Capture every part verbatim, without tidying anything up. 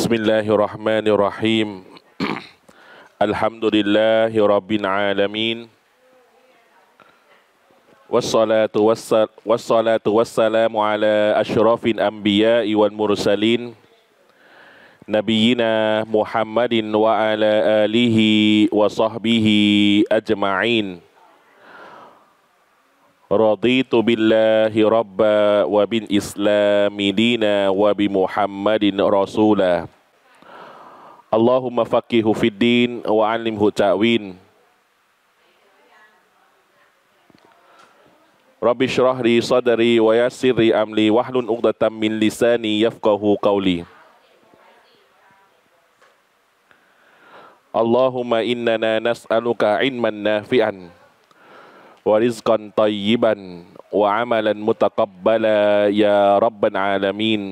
بسم الله الرحمن الرحيم الحمد لله رب العالمين والصلاة والصلاة والسلام على أشرف الأنبياء والمرسلين نبينا محمد وعلى آله وصحبه أجمعين رضيت بالله ربا وبالإسلام دينا وبمحمد رسولا اللهم فقهه في الدين وعلمه التأويل رب اشرح لي صدري ويسر لي أمري واحلل عقدة من لساني يفقهوا قولي اللهم إننا نسألك علما نافعا ورزقا طيبا وعملا متقبلا يا رب العالمين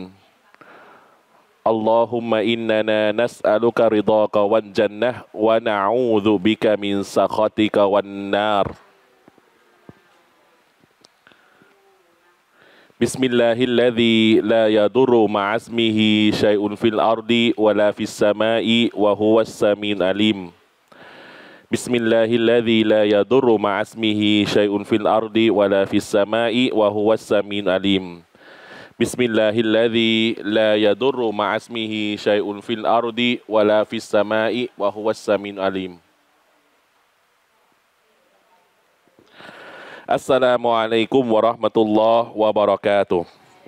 اللهم إننا نسألك رضاك والجنة ونعوذ بك من سخطك والنار بسم الله الذي لا يضر مع اسمه شيء في الأرض ولا في السماء وهو السميع العليم بسم الله الذي لا يضر مع اسمه شيء في الأرض ولا في السماء وهو السميع العليم بسم الله الذي لا يضر مع اسمه شيء في الأرض ولا في السماء وهو السميع العليم السلام عليكم ورحمة الله وبركاته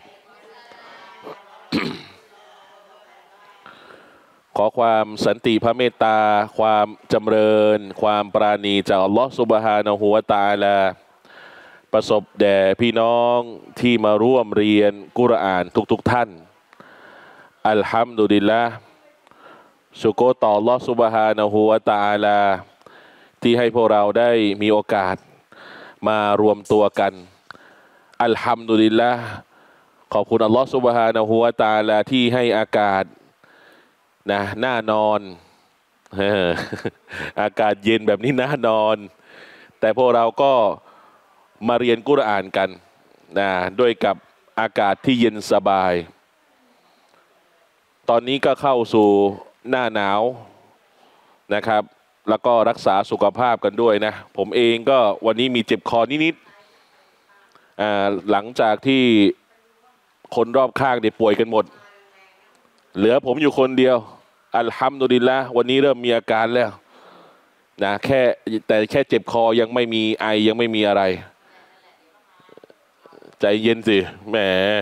ขอความสันติพระเมตตาความจำเริญความปราณีจากอัลลอฮฺซุบฮานะฮูวะตะอาลาประสบแด่พี่น้องที่มาร่วมเรียนกุรอานทุกๆ ท่านอัลฮัมดุลิลละห์ชุกรต่ออัลลอฮฺซุบฮานะฮูวะตะอาลาที่ให้พวกเราได้มีโอกาสมารวมตัวกันอัลฮัมดุลิลละห์ขอบคุณอัลลอฮฺซุบฮานะฮูวะตะอาลาที่ให้อากาศนะน่านอนอากาศเย็นแบบนี้น่านอนแต่พวกเราก็มาเรียนกุรอานกันนะด้วยกับอากาศที่เย็นสบายตอนนี้ก็เข้าสู่หน้าหนาวนะครับแล้วก็รักษาสุขภาพกันด้วยนะผมเองก็วันนี้มีเจ็บคอนิดๆอ่าหลังจากที่คนรอบข้างเนี่ยป่วยกันหมดเหลือผมอยู่คนเดียวอัลฮัมดุลิลละห์วันนี้เริ่มมีอาการแล้วนะแค่แต่แค่เจ็บคอยังไม่มีไอยังไม่มีอะไรใจเย็นสิแหม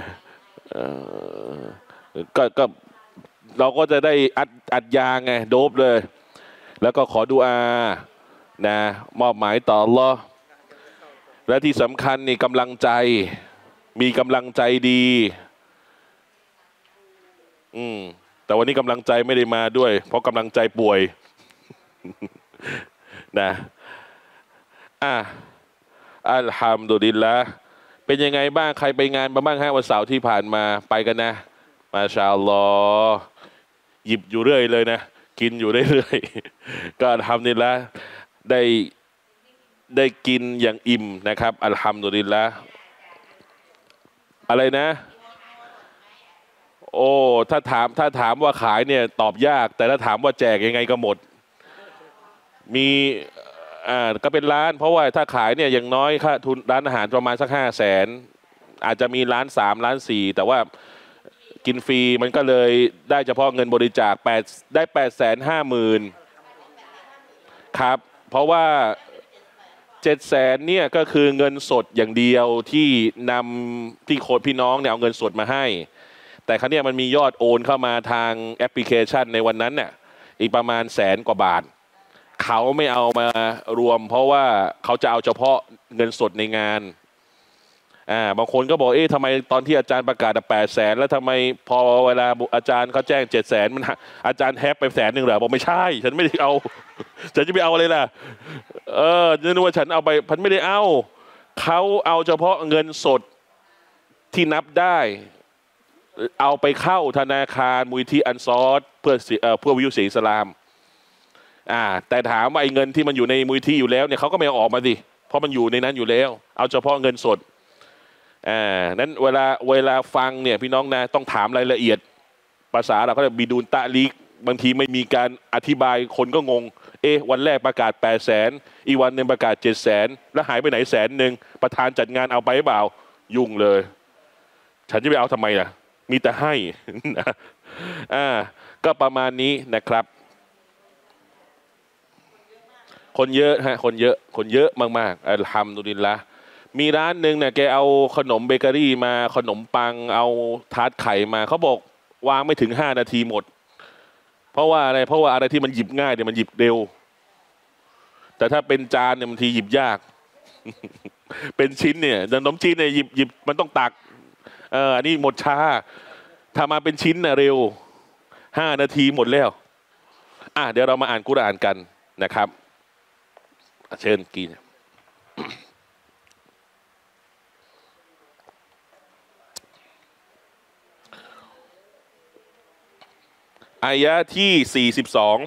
ก็ก็เราก็จะได้อัดอัดยาไงโดบเลยแล้วก็ขอดุอานะมอบหมายต่ออัลเลาะห์และที่สำคัญนี่กำลังใจมีกำลังใจดีอืมแต่วันนี้กำลังใจไม่ได้มาด้วยเพราะกำลังใจป่วยนะอ่ะอัลฮัมดุลิลละห์เป็นยังไงบ้างใครไปงานมาบ้างฮะวันเสาร์ที่ผ่านมาไปกันนะมาชาอัลลอฮ์หยิบอยู่เรื่อยเลยนะกินอยู่เรื่อยๆก็อัลฮัมดุลิลละห์ได้ได้กินอย่างอิ่มนะครับอัลฮัมดุลิลละห์อะไรนะโอ้ถ้าถามถ้าถามว่าขายเนี่ยตอบยากแต่ถ้าถามว่าแจกยังไงก็หมดมีอ่าก็เป็นร้านเพราะว่าถ้าขายเนี่ยอย่างน้อยค่าทุนร้านอาหารประมาณสักห้าแสนอาจจะมีร้านสามร้านสี่แต่ว่ากินฟรีมันก็เลยได้เฉพาะเงินบริจาคแปดได้แปดแสนห้าหมื่นครับเพราะว่าเจ็ดแสนเนี่ยก็คือเงินสดอย่างเดียวที่นำที่โค้ดพี่น้องเนี่ยเอาเงินสดมาให้แต่ครั้งนี้มันมียอดโอนเข้ามาทางแอปพลิเคชันในวันนั้นเนี่ยอีกประมาณแสนกว่าบาทเขาไม่เอามารวมเพราะว่าเขาจะเอาเฉพาะเงินสดในงานอ่าบางคนก็บอกเอ๊ะทำไมตอนที่อาจารย์ประกาศแปดแสนแล้วทำไมพอเวลาอาจารย์เขาแจ้งเจ็ดแสนมันอาจารย์แฮปไปแสนหนึ่งเหรอบอกไม่ใช่ฉันไม่ได้เอาฉันจะไปเอาอะไรล่ะเออนึกว่าฉันเอาไปฉันไม่ได้เอาเขาเอาเฉพาะเงินสดที่นับได้เอาไปเข้าธนาคารมูลที่อันซอรเพื่อเพื่อวิวเสียอิสลามอ่าแต่ถามว่าไอ้เงินที่มันอยู่ในมูลที่อยู่แล้วเนี่ยเขาก็ไม่เอาออกมาสิเพราะมันอยู่ในนั้นอยู่แล้วเอาเฉพาะเงินสดอ่านั้นเวลาเวลาฟังเนี่ยพี่น้องนะต้องถามรายละเอียดภาษาเราก็เรียกบิดูนตะลีกบางทีไม่มีการอธิบายคนก็งงเอ๊ะวันแรกประกาศแปดแสนอีกวันหนึ่งประกาศเจ็ดแสนแล้วหายไปไหนแสนหนึ่งประธานจัดงานเอาไปหรือเปล่ายุ่งเลยฉันจะไปเอาทำไมล่ะมีแต่ให้ อ่าก็ประมาณนี้นะครับคนเยอะฮะคนเยอะคนเยอะมากๆอัลฮัมดุลิลละห์มีร้านหนึ่งเนี่ยแกเอาขนมเบเกอรี่มาขนมปังเอาทาร์ตไข่มาเขาบอกวางไม่ถึงห้านาทีหมดเพราะว่าอะไรเพราะว่าอะไรที่มันหยิบง่ายเนี่ยมันหยิบเร็วแต่ถ้าเป็นจานเนี่ยบางทีหยิบยาก เป็นชิ้นเนี่ยขนมจีนเนี่ยหยิบหยิบมันต้องตักเอออันนี้หมดช้าถ้ามาเป็นชิ้นน่ะเร็วห้านาทีหมดแล้วอ่ะเดี๋ยวเรามาอ่านกุรอานกันนะครับเชิญกีนอายะที่สี่สิบสอง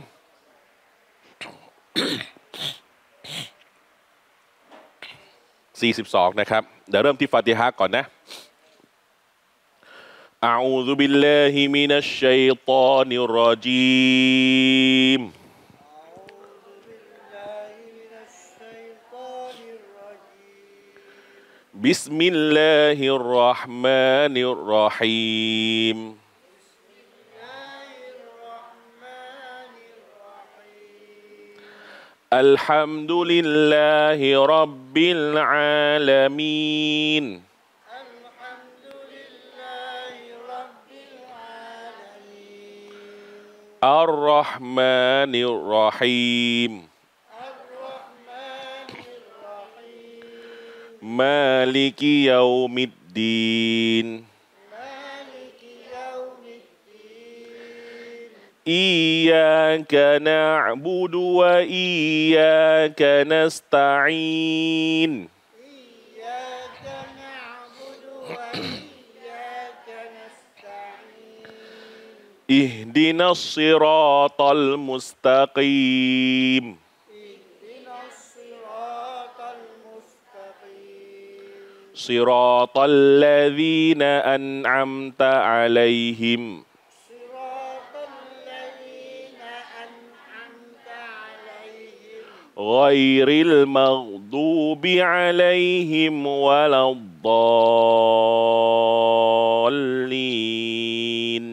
สี่สิบสองนะครับเดี๋ยวเริ่มที่ฟาติฮะห์ก่อนนะอะอูซุบิลลาฮิมินัชชัยฏอนิรเราะญีมบิสมิลลาฮิรเราะห์มานิรเราะฮีมอัลฮัมดุลิลลาฮิร็อบบิลอาลามีนอัลเราะห์มานิรเราะฮีมมาลิกิยอมิดดีนอิยยากะนะอ์บุดุวะอิยยากะนัสตะอีนอิฮดินัสศิรอตัลมุสตะกีมصراط الذين أنعمت عليهم غير المغضوب عليهم ولا الضالين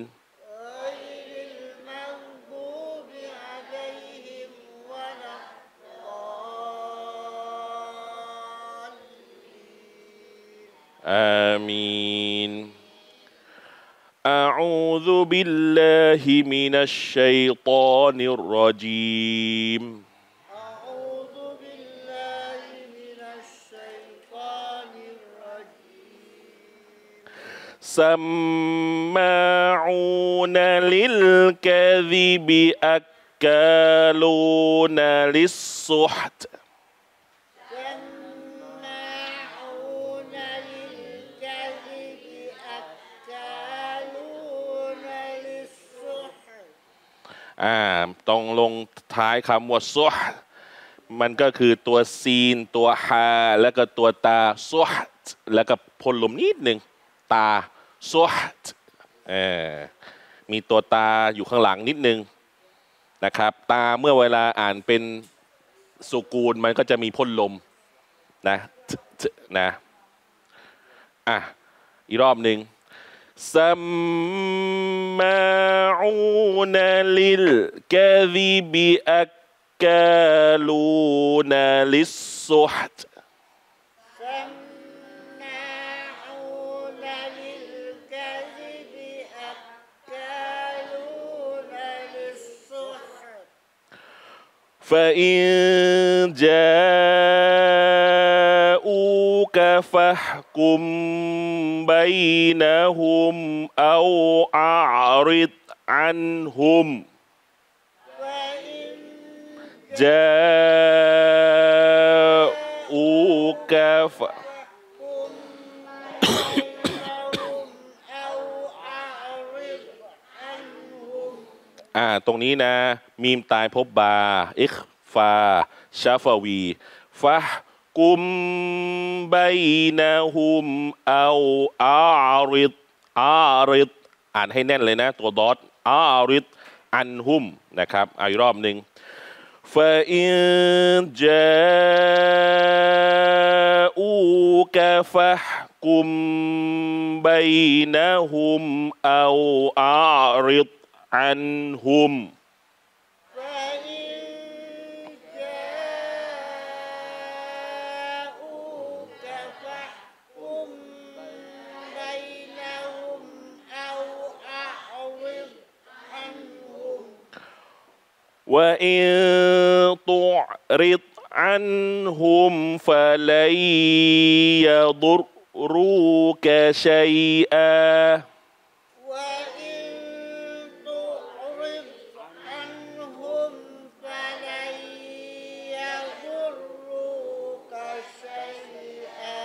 آمين أعوذ بالله من الشيطان الرجيم أعوذ بالله من الشيطان الرجيم سماعون للكذب أكالون للسحتอ่าตรงลงท้ายคำว่าซุฮมันก็คือตัวซีนตัวฮาแล้วก็ตัวตาซุฮแล้วก็พ่นลมนิดหนึ่งตาซุฮเออมีตัวตาอยู่ข้างหลังนิดนึงนะครับตาเมื่อเวลาอ่านเป็นสุกูลมันก็จะมีพ่นลมนะนะอ่ะอีกรอบหนึ่งسماعون للكذب أكالون للسحت سماعون للكذب أكالون للسحت فإن جاءوك فاحكم بينهم أو أعرض عنهم جاءوك فاحكم بينهم أو أعرض عنهم อ่าตรงนี้นะมีมตายพบบาอิคฟาชาฟาวีฟะกุมบัยนะฮุมเอาอาริดอาริดอ่านให้แน่นเลยนะตัวดอทอาริดอันฮุมนะครับอีกรอบหนึ่งฟาอินจาอูกะฟะกุมบัยนะฮุมเอาอาริดอันฮุมوإن تعرض عنهم فلن يضروك شيئا وإن تعرض عنهم فلن يضروك شيئا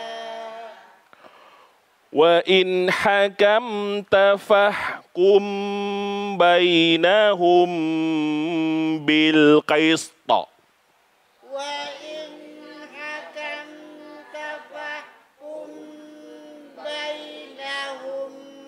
وإن حكمت فاحكم بينهم بالقسط وإن حكمت فاحكم بينهم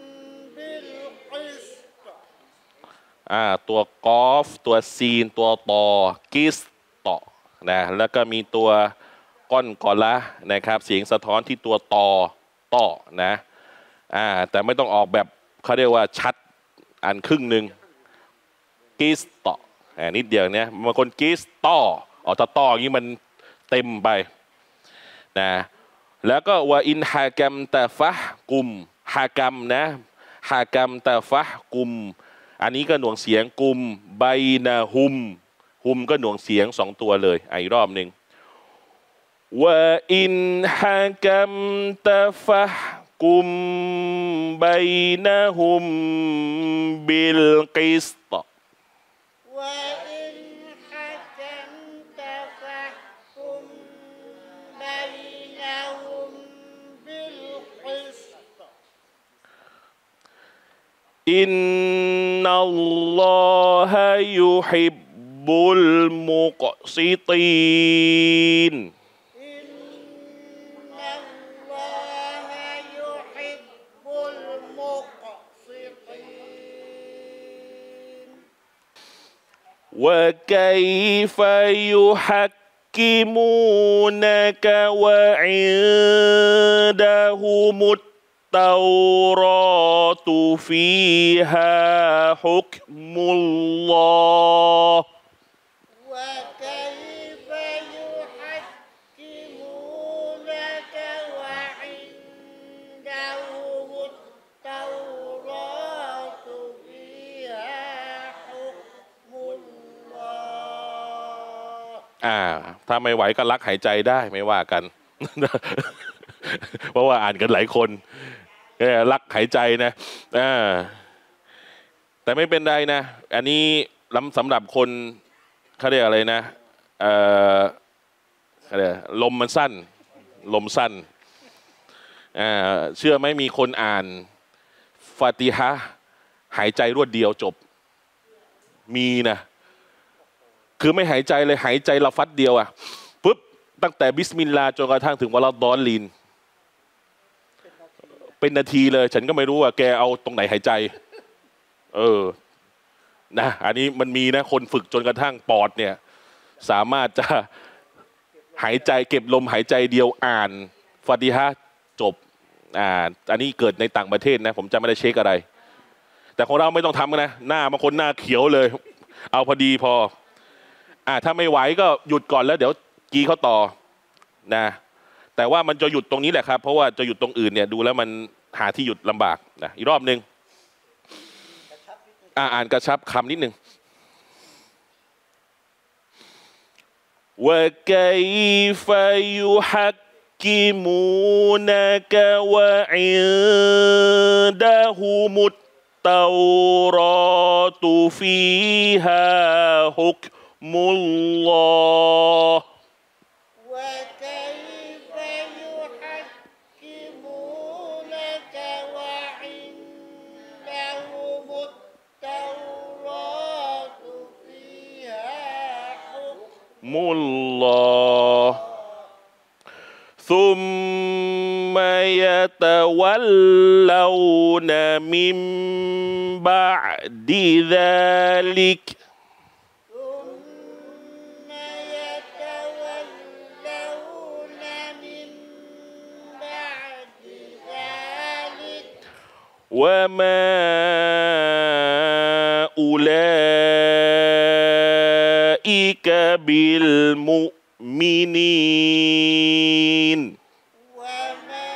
بالقسط อ่าตัวกอฟตัวซีนตัวตอกิสตอนะแล้วก็มีตัวก้อนกอละนะครับเสียงสะท้อนที่ตัวตอต่อนะอ่าแต่ไม่ต้องออกแบบเขาเรียกว่าชัดอ่านครึ่งหนึ่งกิสตออ่านิดเดียวเนี้ยบางคนกิสตอออกตะต่ออย่างนี้มันเต็มไปนะแล้วก็ว่าอินฮากัมตะฟะกุมฮากัมนะฮากัมตะฟะกุมอันนี้ก็หน่วงเสียงกุมไบนาฮุมฮุมก็หน่วงเสียงสองตัวเลยอีกรอบหนึ่งว่าอินฮากัมตะฟะกุมไบนะฮุมบิลกิสต وإن حكمت فاحكم بينهم بالقسط อินนัลลอฮะยุฮิบบุลมุกซิตีน إن الله يحب المقسطين وكيف يحكمونك وعندهم التوراة فيها حكم الله وكيف يحكمونك وعندهم التوراة فيها حكم الله อ่าถ้าไม่ไหวก็ลักหายใจได้ไม่ว่ากัน เพราะว่าอ่านกันหลายคนก็ลักหายใจนะอ่าแต่ไม่เป็นไรนะอันนี้ล้ำสำหรับคนเขาเรียกอะไรนะเอ่อเขาเรียกลมมันสั้นลมสั้นอ่าเชื่อไหมมีคนอ่านฟาติฮะห์หายใจรวดเดียวจบมีนะคือไม่หายใจเลยหายใจละฟัดเดียวอ่ะปุ๊บตั้งแต่บิสมิลลาห์จนกระทั่งถึงวะลาดอลลีนเป็นนาทีเลยฉันก็ไม่รู้ว่าแกเอาตรงไหนหายใจเออนะอันนี้มันมีนะคนฝึกจนกระทั่งปอดเนี่ยสามารถจะหายใจเก็บลมหายใจเดียวอ่านฟาติฮะห์จบอ่าอันนี้เกิดในต่างประเทศนะผมจะไม่ได้เช็คอะไรแต่ของเราไม่ต้องทำนะหน้าบางคนหน้าเขียวเลยเอาพอดีพออ่าถ้าไม่ไหวก็หยุดก่อนแล้วเดี๋ยวกีเขาต่อนะแต่ว่ามันจะหยุดตรงนี้แหละครับเพราะว่าจะหยุดตรงอื่นเนี่ยดูแล้วมันหาที่หยุดลำบากนะอีกรอบหนึ่งอ่าอ่านกระชับคำนิดหนึ่งว่าไกฟยุฮักกิมูนักวะอินดะฮุมุตเตารอตุฟีฮาฮุกมุลลอฮ์ وكيف يحكمونك وعندهم التوراة فيها حكم الله ثم ثم يتولون من بعد ذلك ثم يتولون من بعد ذلك وما أولئك بالمؤمنين وما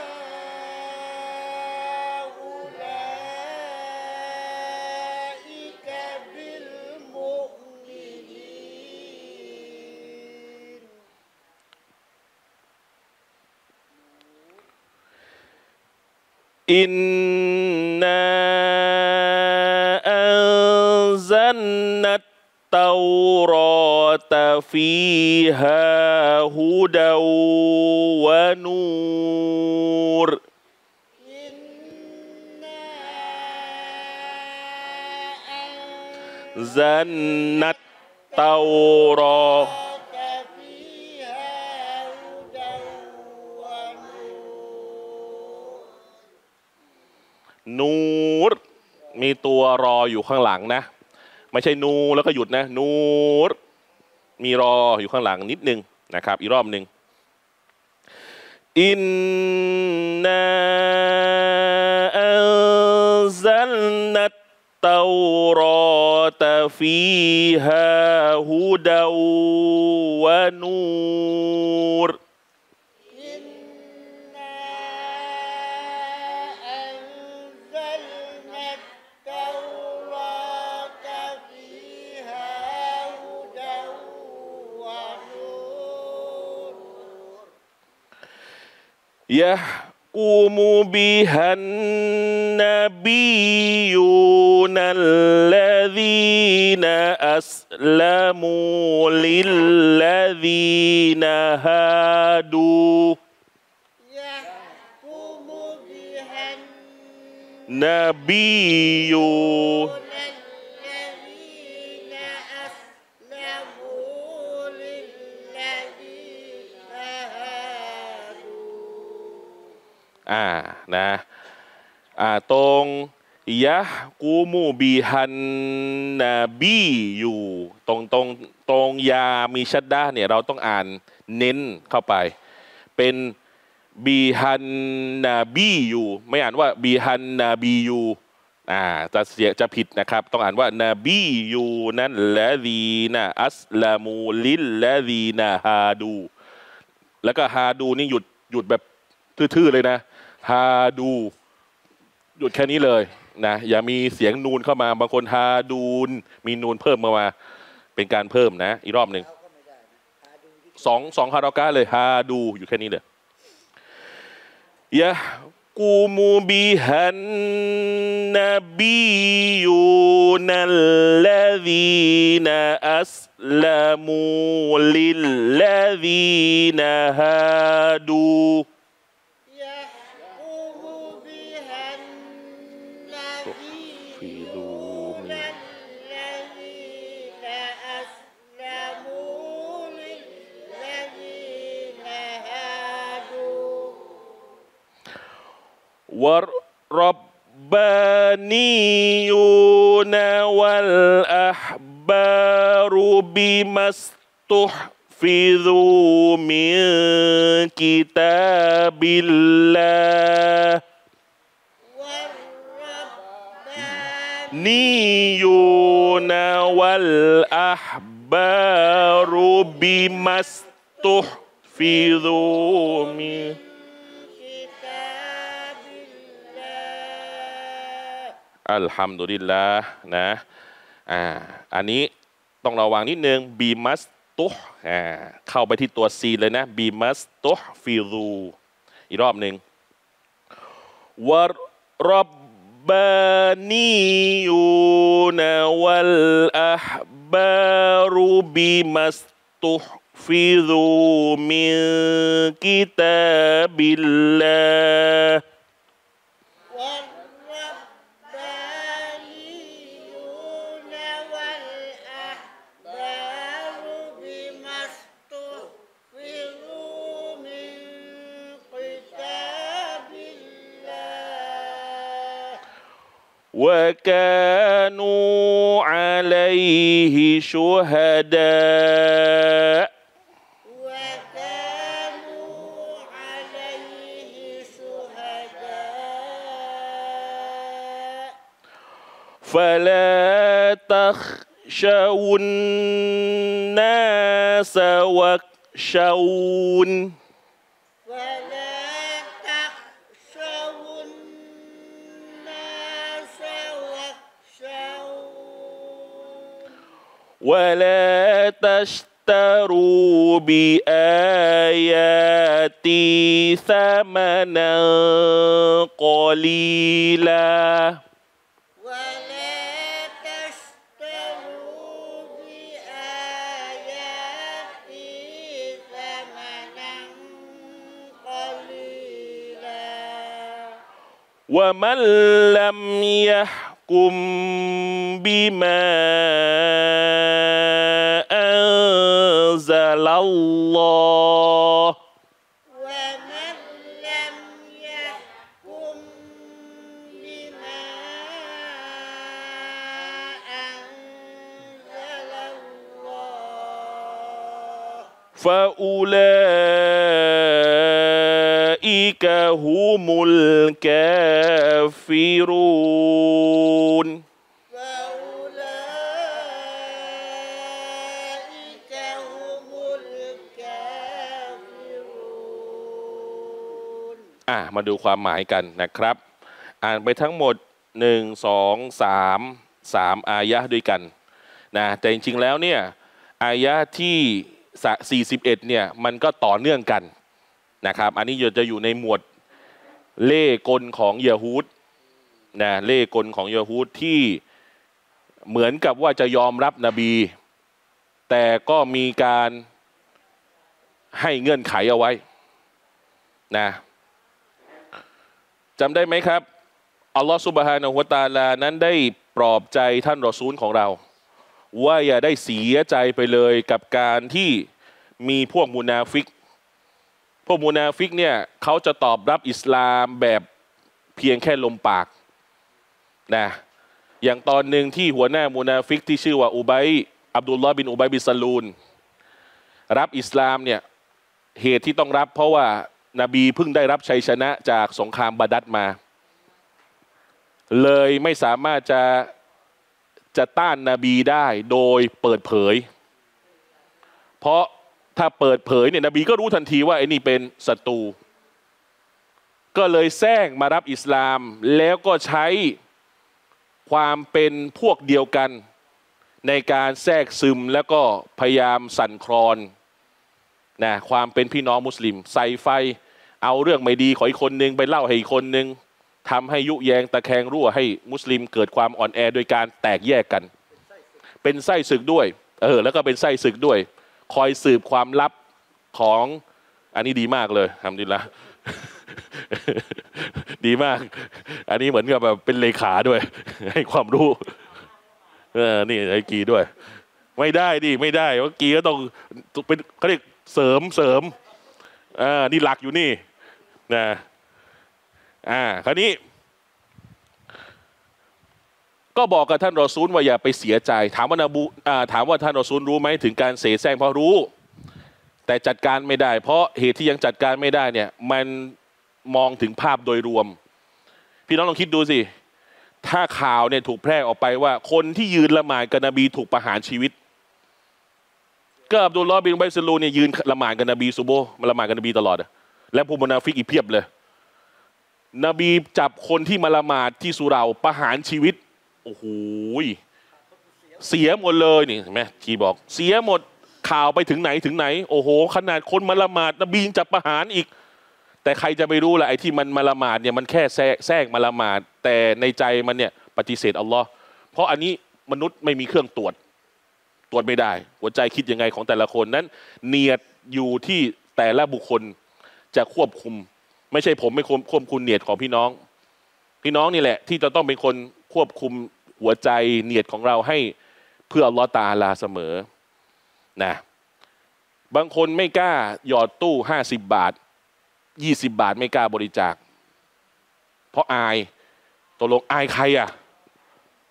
أولئك بالمؤمنين إنا أنزلنا التوراة فيها هدى ونور إنا أنزلنا التوراة أنزلنا فيها هدى ونور นูรมีตัวรออยู่ข้างหลังนะไม่ใช่นูแล้วก็หยุดนะนูรมีรออยู่ข้างหลังนิดนึงนะครับอีกรอบหนึ่งอินนาอัลซัลนัตเตารอตฟีฮาฮุดาวะนูร إنا أنزلنا التوراة فيها هدى ونور يحكم بها النبيون الذين أسلموا للذين هادوا يحكم بها نبيون الذين أسلموا للذين هادوا อ่านะอ่าตรงยะกูมูบีฮันนาบีอยู่ตรงตรงตรงยามีชัดดาเนี่ยเราต้องอ่านเน้นเข้าไปเป็นบีฮันนาบีอยู่ไม่อ่านว่าบีฮันนาบีอยู่อ่าจะเสียจะผิดนะครับต้องอ่านว่านาบีอยู่นั่นละดีนะอัสลามูลิลละดีนะฮาดูแล้วก็ฮาดูนี่หยุดหยุดแบบทื่อๆเลยนะฮาดูหยุดแค่นี้เลยนะอย่ามีเสียงนูนเข้ามาบางคนฮาดูนมีนูนเพิ่มเข้ามาเป็นการเพิ่มนะอีกรอบหนึ่งสองสองฮารากะเลยฮาดูอยู่แค่นี้เลยยะกูมูบิฮันนบียูนัลลดีนะอัสลามูลิลลดีนะฮาดู يحكم بها النبيون الذين أسلموا للذين هادوا والربانيون والأحبار بما استحفظوا من كتاب الله نيون والأحبار بما استحفظوا من كتاب الله อัลฮัมดุลิลลาห์นะอ่าอันนี้ต้องระวังนิดนึงบีมัสตุอ่าเข้าไปที่ตัวซีเลยนะบีมัสตุฟิรูอีกรอบหนึ่งวะรับบานียูนวัลอะฮบารุบิมัสตุฟิรูมินกิตาบิลลาห์ والربانيون والأحبار بما استحفظوا من كتاب وكانوا عليه شهداء وكانوا عليه شهداء فلا تخشوا الناس واخشون ولا تخشوا الناس واخشون ولا تشتروا بآياتي ثمنا قليلا ولا تشتروا بآياتي ثمنا قليلا ومن لم يحكم بما أنزل الله ومن لم يحكم بما أنزل الله فأولئك هم الكافرون فأولئك هم الكافرون อ่ะมาดูความหมายกันนะครับ อ่านไปทั้งหมดหนึ่ง สอง สาม สามอายะห์ด้วยกันนะแต่จริงๆแล้วเนี่ยอายะห์ที่สี่สิบเอ็ดเนี่ยมันก็ต่อเนื่องกันนะครับอันนี้จะอยู่ในหมวดเล่ห์กลของยะฮูดนะเล่ห์กลของยะฮูดที่เหมือนกับว่าจะยอมรับนบี แต่ก็มีการให้เงื่อนไขเอาไว้นะจำได้ไหมครับอัลลอฮฺซุบฮานะฮูวะตะอาลานั้นได้ปลอบใจท่านรอซูลของเราว่าอย่าได้เสียใจไปเลยกับการที่มีพวกมุนาฟิกพวกมุนาฟิกเนี่ยเขาจะตอบรับอิสลามแบบเพียงแค่ลมปากนะอย่างตอนหนึ่งที่หัวหน้ามุนาฟิกที่ชื่อว่าอุบัยอับดุลลอฮ์บินอุบัยบินซะลูนรับอิสลามเนี่ยเหตุที่ต้องรับเพราะว่านบีเพิ่งได้รับชัยชนะจากสงครามบาดัดมาเลยไม่สามารถจะจะต้านนบีได้โดยเปิดเผยเพราะถ้าเปิดเผยเนี่ยนบีก็รู้ทันทีว่าไอ้นี่เป็นศัตรูก็เลยแซงมารับอิสลามแล้วก็ใช้ความเป็นพวกเดียวกันในการแทรกซึมแล้วก็พยายามสั่นคลอนนะความเป็นพี่น้องมุสลิมใส่ไฟเอาเรื่องไม่ดีของอีกคนนึงไปเล่าให้อีกคนนึงทำให้ยุแยงตะแคงรั่วให้มุสลิมเกิดความอ่อนแอโดยการแตกแยกกันเป็นไส้ศึกด้วยเออแล้วก็เป็นไส้ศึกด้วยคอยสืบความลับของอันนี้ดีมากเลยทำดีละ ดีมากอันนี้เหมือนกับแบบเป็นเลขาด้วย ให้ความรู้เออนี่ไอ้กีด้วยไม่ได้ดิไม่ได้ว่ากีก็ต้องเป็นเขาเรียกเสริมเสริมอ่านี่หลักอยู่นี่นะอ่าคราวนี้ก็บอกกับท่านรอซูลว่าอย่าไปเสียใจถามว่านบูอ่าถามว่าท่านรอซูลรู้ไหมถึงการเสแสร้งเพราะรู้แต่จัดการไม่ได้เพราะเหตุที่ยังจัดการไม่ได้เนี่ยมันมองถึงภาพโดยรวมพี่น้องลองคิดดูสิถ้าข่าวเนี่ยถูกแพร่ออกไปว่าคนที่ยืนละหมาดกับนบีถูกประหารชีวิตก็อับดุลลอฮ์บินอุบัยซะลูนเนี่ยยืนละหมาดกับนบีซุโบมาละหมาดกับนบีตลอดและพวกมุนาฟิกอีกเพียบเลยนบีจับคนที่มาละหมาดที่สุเหร่าประหารชีวิตโอ้โหเสียหมดเลยนี่เห็นไหมที่บอกเสียหมดข่าวไปถึงไหนถึงไหนโอ้โหขนาดคนมาละหมาดนบีจับประหารอีกแต่ใครจะไปรู้ล่ะไอ้ที่มันมาละหมาดเนี่ยมันแค่แทรกแทรกมาละหมาดแต่ในใจมันเนี่ยปฏิเสธอัลลอฮ์เพราะอันนี้มนุษย์ไม่มีเครื่องตรวจตรวจไม่ได้หัวใจคิดยังไงของแต่ละคนนั้นเนียดอยู่ที่แต่ละบุคคลจะควบคุมไม่ใช่ผมไม่ควบคุมเนียดของพี่น้องพี่น้องนี่แหละที่จะต้องเป็นคนควบคุมหัวใจเนียดของเราให้เพื่ออัลลอฮ์ตะอาลาเสมอนะบางคนไม่กล้าหยอดตู้ห้าสิบบาทยี่สิบบาทไม่กล้าบริจาคเพราะอายตกลงอายใครอ่ะ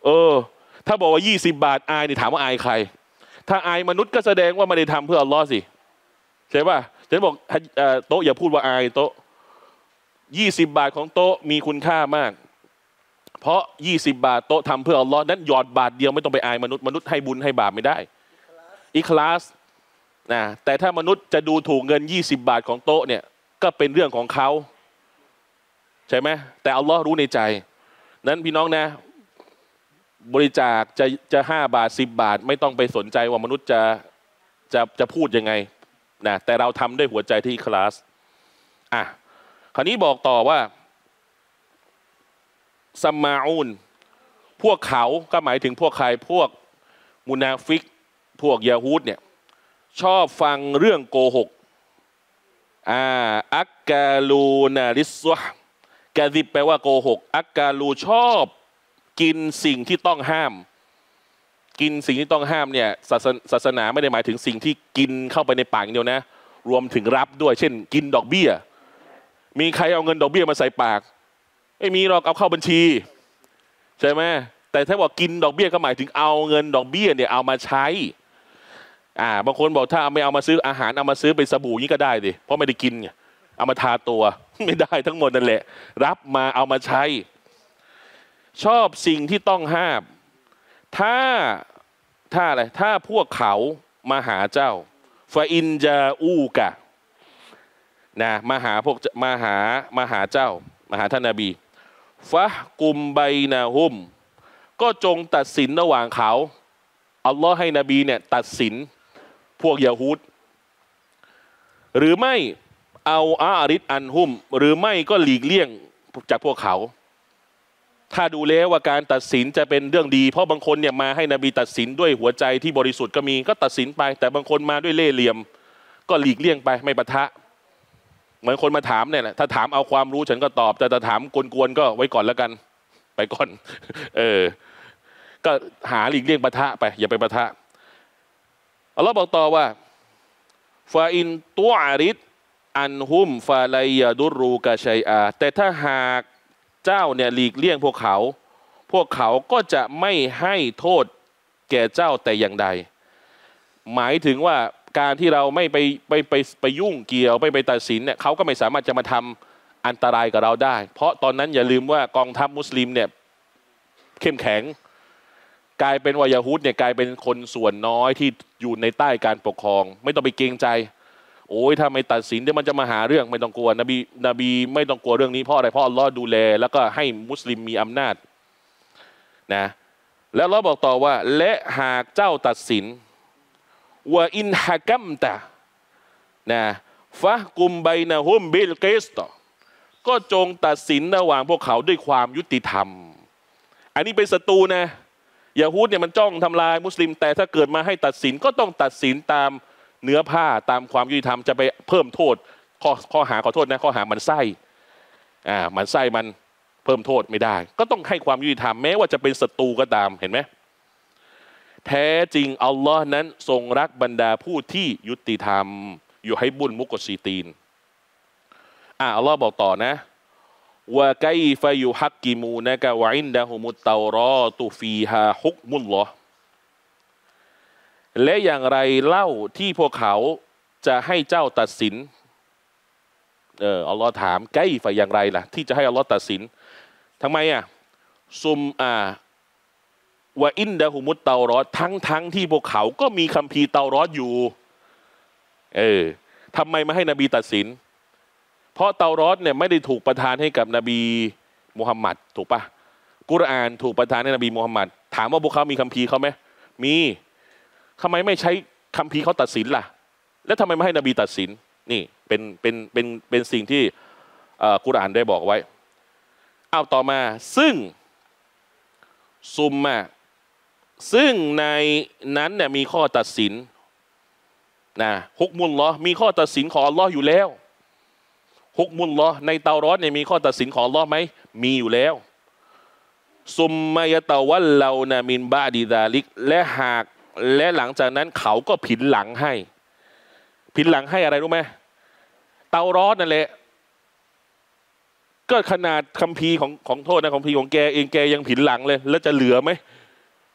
เออถ้าบอกว่ายี่สิบบาทอายนี่ถามว่าอายใครถ้าอายมนุษย์ก็แสดงว่าไม่ได้ทำเพื่ออัลลอฮ์สิใช่ป่ะฉันบอกโต๊ะอย่าพูดว่าอายโต๊ะยี่สิบบาทของโต๊ะมีคุณค่ามากเพราะยี่สิบบาทโต๊ะทำเพื่ออัลลอฮ์นั้นหยอดบาทเดียวไม่ต้องไปอายมนุษย์มนุษย์ให้บุญให้บาปไม่ได้อิคลาสนะแต่ถ้ามนุษย์จะดูถูกเงินยี่สิบบาทของโต๊ะเนี่ยก็เป็นเรื่องของเขาใช่ไหมแต่อัลลอฮ์รู้ในใจนั้นพี่น้องนะบริจาคจะจะห้าบาทสิบบาทไม่ต้องไปสนใจว่ามนุษย์จะจะจะพูดยังไงนะแต่เราทำด้วยหัวใจที่อิคลาสอ่ะคราวนี้บอกต่อว่าซัมมาอูนพวกเขาก็หมายถึงพวกใครพวกมุนาฟิกพวกยะฮูดเนี่ยชอบฟังเรื่องโกหกอ่าอักกาลูนาริสวะกาซิบแปลว่าโกหกอักกาลูชอบกินสิ่งที่ต้องห้ามกินสิ่งที่ต้องห้ามเนี่ยศาสศาสนาไม่ได้หมายถึงสิ่งที่กินเข้าไปในปากอย่างเดียวนะรวมถึงรับด้วยเช่นกินดอกเบี้ยมีใครเอาเงินดอกเบี้ยมาใส่ปากไม่มีหรอกเอาเข้าบัญชีใช่ไหมแต่ถ้าบอกกินดอกเบี้ยก็หมายถึงเอาเงินดอกเบี้ยเนี่ยเอามาใช้อ่าบางคนบอกถ้าไม่เอามาซื้ออาหารเอามาซื้อเป็นสบู่นี้ก็ได้ดิเพราะไม่ได้กินไงเอามาทาตัวไม่ได้ทั้งหมดนั่นแหละรับมาเอามาใช้ชอบสิ่งที่ต้องห้ามถ้าถ้าอะไรถ้าพวกเขามาหาเจ้าฟาอินจาอูกะนะมาหาพวกมาหามาหาเจ้ามาหาท่านนบีฟะกุมไบนาฮุมก็จงตัดสินระหว่างเขาอัลลอฮ์ให้นบีเนี่ยตัดสินพวกยะฮูดหรือไม่เอาอาริดอันฮุมหรือไม่ก็หลีกเลี่ยงจากพวกเขาถ้าดูแล้วว่าการตัดสินจะเป็นเรื่องดีเพราะบางคนเนี่ยมาให้นบีตัดสินด้วยหัวใจที่บริสุทธิ์ก็มีก็ตัดสินไปแต่บางคนมาด้วยเล่ห์เหลี่ยมก็หลีกเลี่ยงไปไม่ปะทะเหมือนคนมาถามเนี่ยแหละถ้าถามเอาความรู้ฉันก็ตอบแต่ถ้าถามกวนๆก็ไว้ก่อนแล้วกันไปก่อนเออก็หาหลีกเลี่ยงปะทะไปอย่าไปปะทะอัลลอฮ์บอกต่อว่าฟาอินตัวอาริดอันฮุมฟาไลยาดุรูกะชัยอาแต่ถ้าหากเจ้าเนี่ยหลีกเลี่ยงพวกเขาพวกเขาก็จะไม่ให้โทษแก่เจ้าแต่อย่างใดหมายถึงว่าการที่เราไม่ไปไปไปไปยุ่งเกี่ยวไม่ไปตัดสินเนี่ยเขาก็ไม่สามารถจะมาทำอันตรายกับเราได้เพราะตอนนั้นอย่าลืมว่ากองทัพมุสลิมเนี่ยเข้มแข็งกลายเป็นว่ายะฮูดเนี่ยกลายเป็นคนส่วนน้อยที่อยู่ในใต้การปกครองไม่ต้องไปเกรงใจโอ้ยถ้าไม่ตัดสินเดี๋ยวมันจะมาหาเรื่องไม่ต้องกลัวนบีนบีไม่ต้องกลัวเรื่องนี้เพราะอะไรเพราะอัลลอฮ์ดูแลแล้วก็ให้มุสลิมมีอำนาจนะแล้วอัลลอฮ์บอกต่อว่าและหากเจ้าตัดสินว่าอินฮะกัมตะนะฟะกุมไบนะฮุมบิลกิสตก็จงตัดสินระหว่างพวกเขาด้วยความยุติธรรมอันนี้เป็นศัตรูนะยะฮูดเนี่ยมันจ้องทำลายมุสลิมแต่ถ้าเกิดมาให้ตัดสินก็ต้องตัดสินตามเนื้อผ้าตามความยุติธรรมจะไปเพิ่มโทษข้อข้อหาขอโทษนะข้อหามันไส้อ่ามันไส้มันเพิ่มโทษไม่ได้ก็ต้องให้ความยุติธรรมแม้ว่าจะเป็นศัตรูก็ตามเห็นไหมแท้จริงอัลลอฮ์นั้นทรงรักบรรดาผู้ที่ยุติธรรมอยู่ให้บุญมุกซีตีนอ่าอัลลอฮ์บอกต่อนะว่าไกฟะยุฮักกิมูนะกะวะอินดะฮุมุตเตารอตุฟีฮาฮุกมุลลอฮ์และอย่างไรเล่าที่พวกเขาจะให้เจ้าตัดสินเอออัลลอฮ์ถามไกฟะอย่างไรล่ะที่จะให้อัลลอฮ์ตัดสินทำไมอ่ะซุมอ่าวะอินดะฮุมุตเตารอดทั้งทั้งที่พวกเขาก็มีคัมภีร์เตารอดอยู่เออทำไมไม่ให้นบีตัดสินเพราะเตารอดเนี่ยไม่ได้ถูกประทานให้กับนบีมุฮัมมัดถูกปะกุรอานถูกประทานให้นบีมุฮัมมัดถามว่าพวกเขามีคัมภีร์เขาไหมมีทำไมไม่ใช้คัมภีร์เขาตัดสินล่ะแล้วทำไมไม่ให้นบีตัดสินนี่เป็นเป็นเป็นเป็นสิ่งที่กุรอานได้บอกไว้เอาต่อมาซึ่งซุมมาซึ่งในนั้นเนี่ยมีข้อตัดสินนะฮุกมุลลอฮ์มีข้อตัดสินของอัลลอฮ์อยู่แล้วฮุกมุลลอฮ์ในเตารอดเนี่ยมีข้อตัดสินของอัลลอฮ์ไหมมีอยู่แล้วซุมมายะตะวัลลานะมินบะดิซาลิกและหากและหลังจากนั้นเขาก็ผินหลังให้ผินหลังให้อะไรรู้ไหมเตารอดนั่นแหละก็ขนาดคัมภีร์ของของโทษนะคัมภีร์ของแกเองแกยังผินหลังเลยแล้วจะเหลือไหม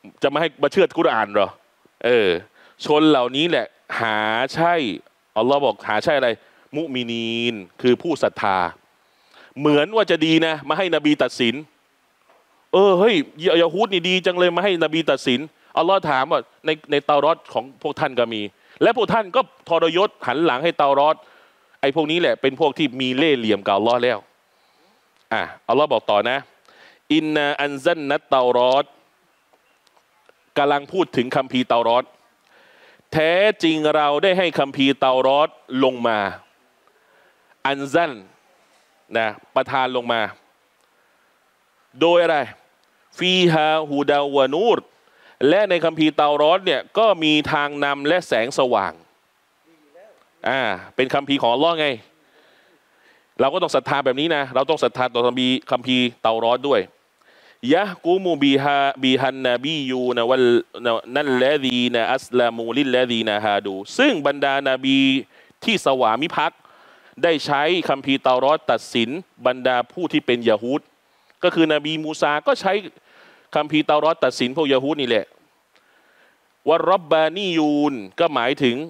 จะมาให้มาเชื่อกุรอานเหรอเออชนเหล่านี้แหละหาใช่อัลลอฮ์บอกหาใช่อะไรมุมินีนคือผู้ศรัทธาเหมือนว่าจะดีนะมาให้นบีตัดสินเออเฮ้ยยะฮูดนี่ดีจังเลยมาให้นบีตัดสินอัลลอฮ์ถามว่าในในเตารอดของพวกท่านก็มีและพวกท่านก็ทรยศหันหลังให้เตารอดไอ้พวกนี้แหละเป็นพวกที่มีเล่ห์เหลี่ยมกับอัลลอฮ์แล้วอ่ะอัลลอฮ์บอกต่อนะอินนาอันซันนัตเตารอดกำลังพูดถึงคัมภีร์เตารอดแท้จริงเราได้ให้คัมภีร์เตารอดลงมาอันซันนะประทานลงมาโดยอะไรฟีฮาฮูดาวานูรและในคัมภีร์เตารอดเนี่ยก็มีทางนำและแสงสว่างอ่าเป็นคัมภีร์ของอัลเลาะห์ไงเราก็ต้องศรัทธาแบบนี้นะเราต้องศรัทธาต่อคัมภีร์คัมภีร์เตารอดด้วยยะกูมูบิฮาบิฮันนบียูนะวัลนั่นละดีนะอัสลามูลิลละดีนะฮาดูซึ่งบรรดานาบีที่สวามิภักดิ์ได้ใช้คัมภีร์เตารอดตัดสินบรรดาผู้ที่เป็นยะฮูดก็คือนบีมูซาก็ใช้คัมภีร์เตารอดตัดสินพวกยะฮูดนี่แหละวะรับบานียูนก็หมายถึง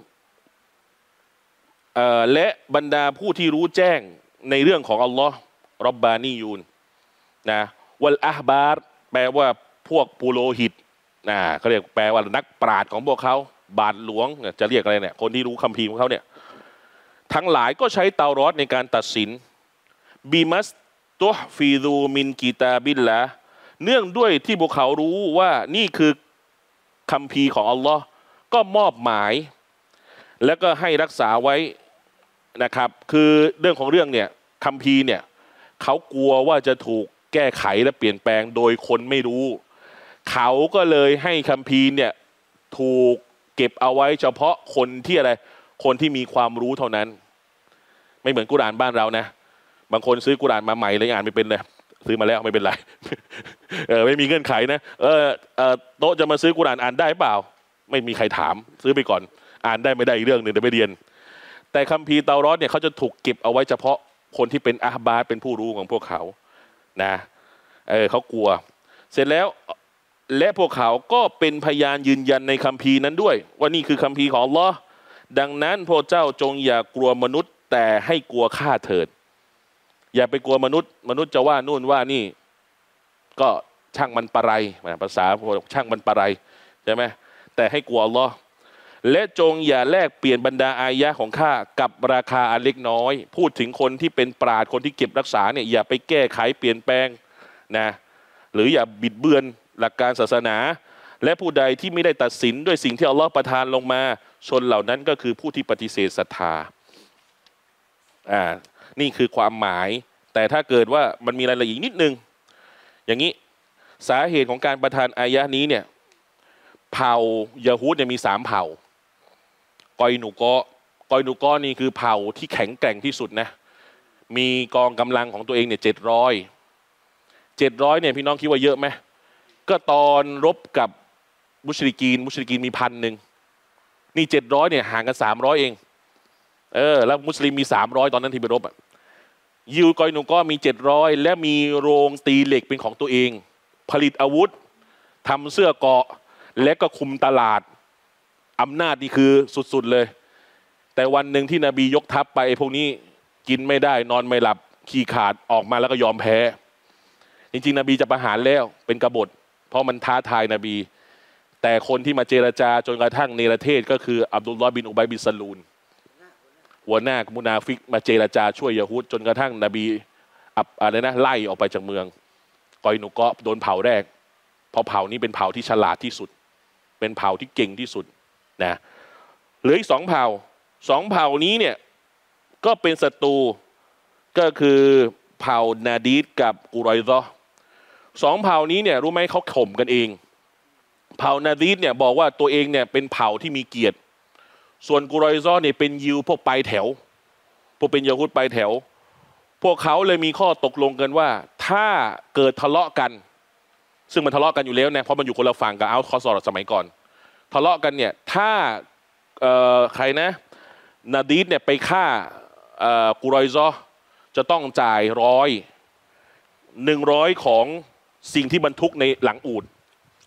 และบรรดาผู้ที่รู้แจ้งในเรื่องของอัลลอฮ์รับบานียูนนะวัลอะฮบาร์แปลว่าพวกปุโรหิตนะเขาเรียกแปลว่านักปราชญ์ของพวกเขาบาทหลวงจะเรียกอะไรเนี่ยคนที่รู้คัมภีร์ของเขาเนี่ยทั้งหลายก็ใช้เตารอดในการตัดสินบีมัสตุฮฟีดูมินกีตาบิลละเนื่องด้วยที่พวกเขารู้ว่านี่คือคัมภีร์ของอัลลอฮ์ก็มอบหมายแล้วก็ให้รักษาไว้นะครับคือเรื่องของเรื่องเนี่ยคัมภีร์เนี่ยเขากลัวว่าจะถูกแก้ไขและเปลี่ยนแปลงโดยคนไม่รู้เขาก็เลยให้คัมภีร์เนี่ยถูกเก็บเอาไว้เฉพาะคนที่อะไรคนที่มีความรู้เท่านั้นไม่เหมือนกุรอานบ้านเรานะบางคนซื้อกุรอานมาใหม่เลยอ่านไม่เป็นเลยซื้อมาแล้วไม่เป็นไร เออไม่มีเงื่อนไขนะเออเออโต๊ะจะมาซื้อกุรอานอ่านได้เปล่าไม่มีใครถามซื้อไปก่อนอ่านได้ไม่ได้อีกเรื่องหนึ่งเดี๋ยวไปเรียนแต่คัมภีร์เตารอดเนี่ยเขาจะถูกเก็บเอาไว้เฉพาะคนที่เป็นอะฮบาร์เป็นผู้รู้ของพวกเขานะเออเขากลัวเสร็จแล้วและพวกเขาก็เป็นพยานยืนยันในคัมภีร์นั้นด้วยว่านี่คือคัมภีร์ของอัลเลาะห์ดังนั้นพวกเจ้าจงอย่ากลัวมนุษย์แต่ให้กลัวข้าเถิดอย่าไปกลัวมนุษย์มนุษย์จะว่านู่นว่านี่ก็ช่างมันปะไรภาษาพวกช่างมันปะไรใช่ไหมแต่ให้กลัวอัลเลาะห์และจงอย่าแลกเปลี่ยนบรรดาอายะห์ของข้ากับราคาอันเล็กน้อยพูดถึงคนที่เป็นปราชญ์คนที่เก็บรักษาเนี่ยอย่าไปแก้ไขเปลี่ยนแปลงนะหรืออย่าบิดเบือนหลักการศาสนาและผู้ใดที่ไม่ได้ตัดสินด้วยสิ่งที่อัลลอฮฺประทานลงมาชนเหล่านั้นก็คือผู้ที่ปฏิเสธศรัทธาอ่านี่คือความหมายแต่ถ้าเกิดว่ามันมีรายละเอียดนิดนึงอย่างนี้สาเหตุของการประทานอายะนี้เนี่ยเผ่ายะฮูดเนี่ยมีสามเผ่ากอยหนูกอกอยหนูกอนี่คือเผ่าที่แข็งแกร่งที่สุดนะมีกองกำลังของตัวเองเนี่ยเจ็ดร้อยเจ็ดร้อยเนี่ยพี่น้องคิดว่าเยอะไหมก็ตอนรบกับมุชริกีนมุชริกีนมีพันหนึ่งนี่เจ็ดร้อยเนี่ยห่างกันสามร้อยเองเออแล้วมุสลิมมีสามร้อยตอนนั้นที่ไปรบอ่ะยิวกอยหนูก็มีเจ็ดร้อยและมีโรงตีเหล็กเป็นของตัวเองผลิตอาวุธทำเสื้อเกราะและก็คุมตลาดอำนาจนี่คือสุดๆเลยแต่วันหนึ่งที่นบียกทัพไปพวกนี้กินไม่ได้นอนไม่หลับขี้ขาดออกมาแล้วก็ยอมแพ้จริงๆนบีจะประหารแล้วเป็นกบฏเพราะมันท้าทายนบีแต่คนที่มาเจรจาจนกระทั่งเนรเทศก็คืออับดุลลอฮ์บินอุบัยบินซะลูนหัวหน้ามุนาฟิกมาเจรจาช่วยยะฮูดจนกระทั่งนบีอับอะไรนะไล่ออกไปจากเมืองกอยหนูก็โดนเผาแรกเพราะเผ่านี้เป็นเผ่าที่ฉลาดที่สุดเป็นเผ่าที่เก่งที่สุดนะเหลืออีกสองเผ่าสองเผ่านี้เนี่ยก็เป็นศัตรูก็คือเผ่านาดีดกับกุรอยซอสองเผ่านี้เนี่ยรู้ไหมเขาข่มกันเองเผ่านาดีดเนี่ยบอกว่าตัวเองเนี่ยเป็นเผ่าที่มีเกียรติส่วนกุรอยซอเนี่ยเป็นยิวพวกปลายแถวพวกเป็นยะฮูดปลายแถวพวกเขาเลยมีข้อตกลงกันว่าถ้าเกิดทะเลาะกันซึ่งมันทะเลาะกันอยู่แล้วนะเพราะมันอยู่คนละฝั่งกับอัลคอซอรสมัยก่อนทะเลาะกันเนี่ยถ้าใครนะนาดีดเนี่ยไปฆ่ากุรอยซอจะต้องจ่ายร้อยหนึ่งร้อยของสิ่งที่บรรทุกในหลังอูฐ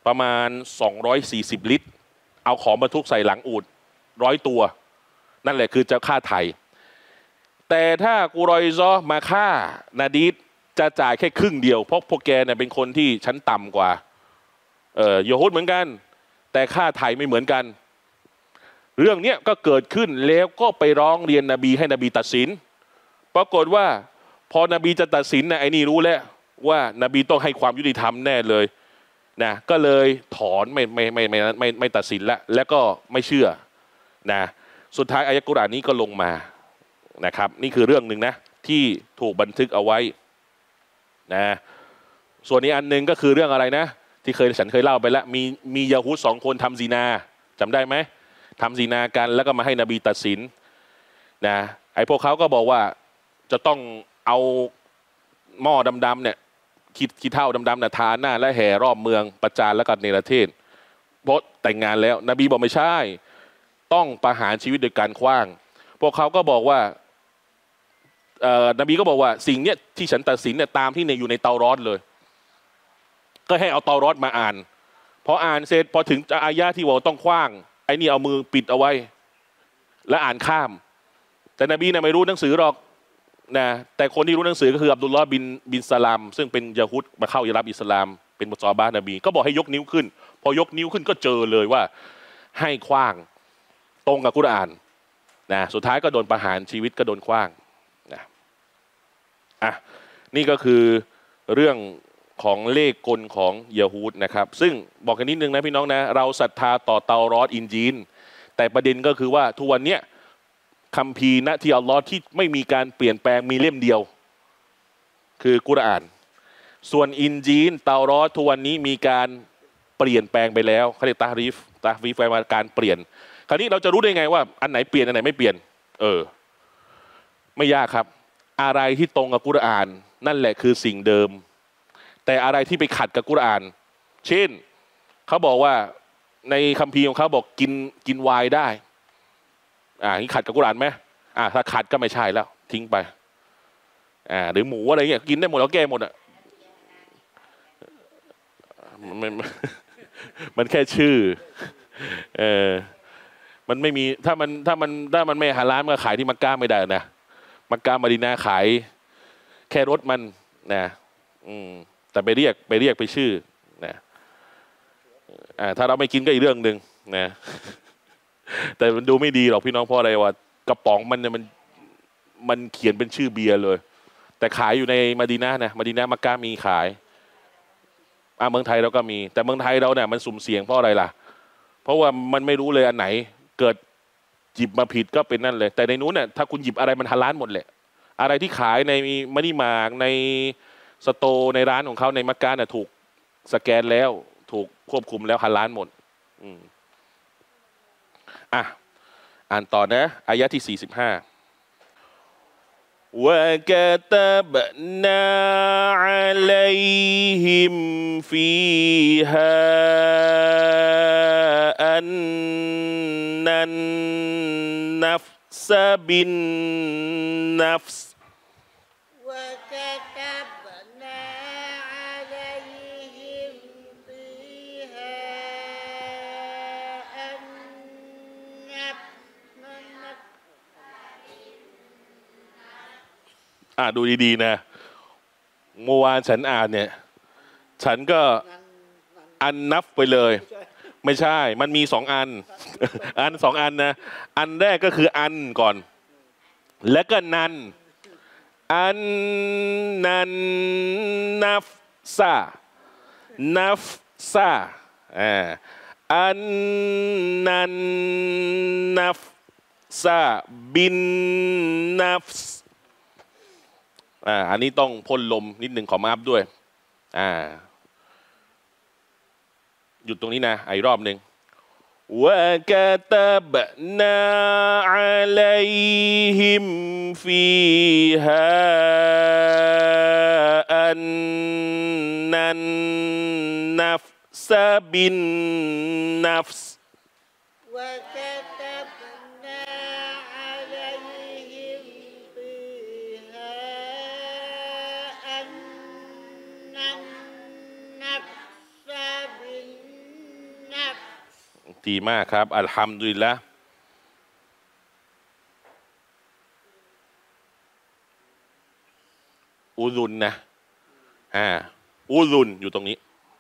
ประมาณสองร้อยสี่สิบลิตรเอาของบรรทุกใส่หลังอูฐร้อยตัวนั่นแหละคือจะฆ่าไถ่แต่ถ้ากุรอยซอมาฆ่านาดีดจะจ่ายแค่ครึ่งเดียวเพราะพวกแกเนี่ยเป็นคนที่ชั้นต่ำกว่าเออโยฮูดเหมือนกันแต่ค่าไถ่ไม่เหมือนกันเรื่องนี้ก็เกิดขึ้นแล้วก็ไปร้องเรียนนบีให้นบีตัดสินปรากฏว่าพอนบีจะตัดสินนะไอ้นี่รู้แล้วว่านบีต้องให้ความยุติธรรมแน่เลยนะก็เลยถอนไม่ไม่ไม่ไม่ไม่ไม่ตัดสินละแล้วก็ไม่เชื่อนะสุดท้ายอายะกุรอานนี้ก็ลงมานะครับนี่คือเรื่องหนึ่งนะที่ถูกบันทึกเอาไว้นะส่วนนี้อันหนึ่งก็คือเรื่องอะไรนะที่เคยฉันเคยเล่าไปแล้วมีมียะฮูดสองคนทำซีนาจำได้ไหมทำซีนากันแล้วก็มาให้นบีตัดสินนะไอ้พวกเขาก็บอกว่าจะต้องเอาหม้อดำๆเนี่ยขี้ขี้เท่าดำๆเนี่ยทาหน้าและแห่รอบเมืองประจานแล้วก็เนรเทศเพราะแต่งงานแล้วนบีบอกไม่ใช่ต้องประหารชีวิตโดยการขว้างพวกเขาก็บอกว่านบีก็บอกว่าสิ่งเนี้ยที่ฉันตัดสินเนี่ยตามที่อยู่ในเตารอดเลยก็ให้เอาเตารอดมาอ่านพออ่านเสร็จพอถึงอายะที่ว่าต้องขว้างไอ้นี่เอามือปิดเอาไว้และอ่านข้ามแต่นบีเนี่ยไม่รู้หนังสือหรอกนะแต่คนที่รู้หนังสือก็คืออับดุลลอฮ์บินบินสลามซึ่งเป็นยะฮูดมาเข้าอิรับอิสลามเป็นมุสลิมนบีก็บอกให้ยกนิ้วขึ้นพอยกนิ้วขึ้นก็เจอเลยว่าให้ขว้างตรงกับกุรอานนะสุดท้ายก็โดนประหารชีวิตก็โดนขว้างนะอ่ะนี่ก็คือเรื่องของเลขกลของยะฮูดนะครับซึ่งบอกกันนิดนึงนะพี่น้องนะเราศรัทธาต่อเตารอดอินจีลแต่ประเด็นก็คือว่าทุกวันเนี้ยคัมภีร์นะที่อัลลอฮ์ที่ไม่มีการเปลี่ยนแปลงมีเล่มเดียวคือกุรอานส่วนอินจีลเตารอดทุกวันนี้มีการเปลี่ยนแปลงไปแล้วเขาเรียกตารีฟตารีฟแปลว่าการเปลี่ยนคราวนี้เราจะรู้ได้ไงว่าอันไหนเปลี่ยนอันไหนไม่เปลี่ยนเออไม่ยากครับอะไรที่ตรงกับกุรอานนั่นแหละคือสิ่งเดิมแต่อะไรที่ไปขัดกับกุรอานเช่นเขาบอกว่าในคัมภีร์ของเขาบอกกินกินไวน์ได้อ่านี่ขัดกับกุรอานไหมอ่าถ้าขัดก็ไม่ใช่แล้วทิ้งไปอ่าหรือหมูอะไรเงี้ยกินได้หมดแล้วแก้หมดอ่ะมันมันแค่ชื่อเออมันไม่มีถ้ามันถ้ามันถ้ามันไม่ฮาลาลมันก็ขายที่มักกะไม่ได้นะมักกะมะดีนะห์ขายแค่รถมันนะอืมแต่ไปเรียกไปเรียกไปชื่อนะอ่าถ้าเราไม่กินก็อีกเรื่องหนึ่งนะแต่มันดูไม่ดีหรอกพี่น้องเพราะอะไรวะกระป๋องมันเนี่ยมันมันเขียนเป็นชื่อเบียร์เลยแต่ขายอยู่ในมะดีนะห์นะมะดีนะห์มักกะมีขายอ่าเมืองไทยเราก็มีแต่เมืองไทยเราเนี่ยมันสุ่มเสี่ยงเพราะอะไรล่ะเพราะว่ามันไม่รู้เลยอันไหนเกิดหยิบมาผิดก็เป็นนั่นเลยแต่ในนู้นเนี่ยถ้าคุณหยิบอะไรมันฮาลาลหมดแหละอะไรที่ขายในมะนิมาร์กในสโตร์ในร้านของเขาในมักกะเนี่ยถูกสแกนแล้วถูกควบคุมแล้วฮาลาลหมดอืมอ่ะอ่านต่อนะอายะที่สี่สิบห้าوكتبنا عليهم فيها أن النفس بالنفس وكتبنا عليهم فيها أن النفس อ่าดูดีๆนะเมื่อวานฉันอ่านเนี่ยฉันก็อันนับไปเลยไม่ใช่มันมีสองอันอันสองอันนะอันแรกก็คืออันก่อนแล้วก็นันอันนันนัฟซานัฟซาอ่าอันนันนัฟซาบินนัฟส์อ่าอันนี้ต้องพ่นลมนิดหนึ่งขอมาอัพด้วยอ่าหยุดตรงนี้นะอีกรอบหนึ่งวะกะตับนาอะลัยฮิมฟีฮาอันนันนัฟซะบินนัฟส์ وكتبنا عليهم فيها أن النفس بالنفس ดีมากครับอัลฮัมดุลิลละห์อูซุนนะอ่าอูซุนอยู่ตรงนี้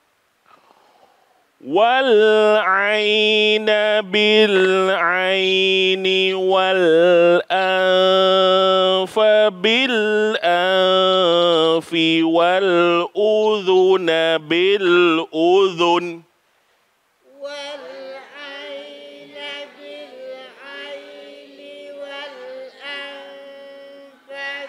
วัลไอนะบิลไอนีวัลอันฟะบิลอันฟิวัลอูซุนบิลอูซุน والعين بالعين والأنف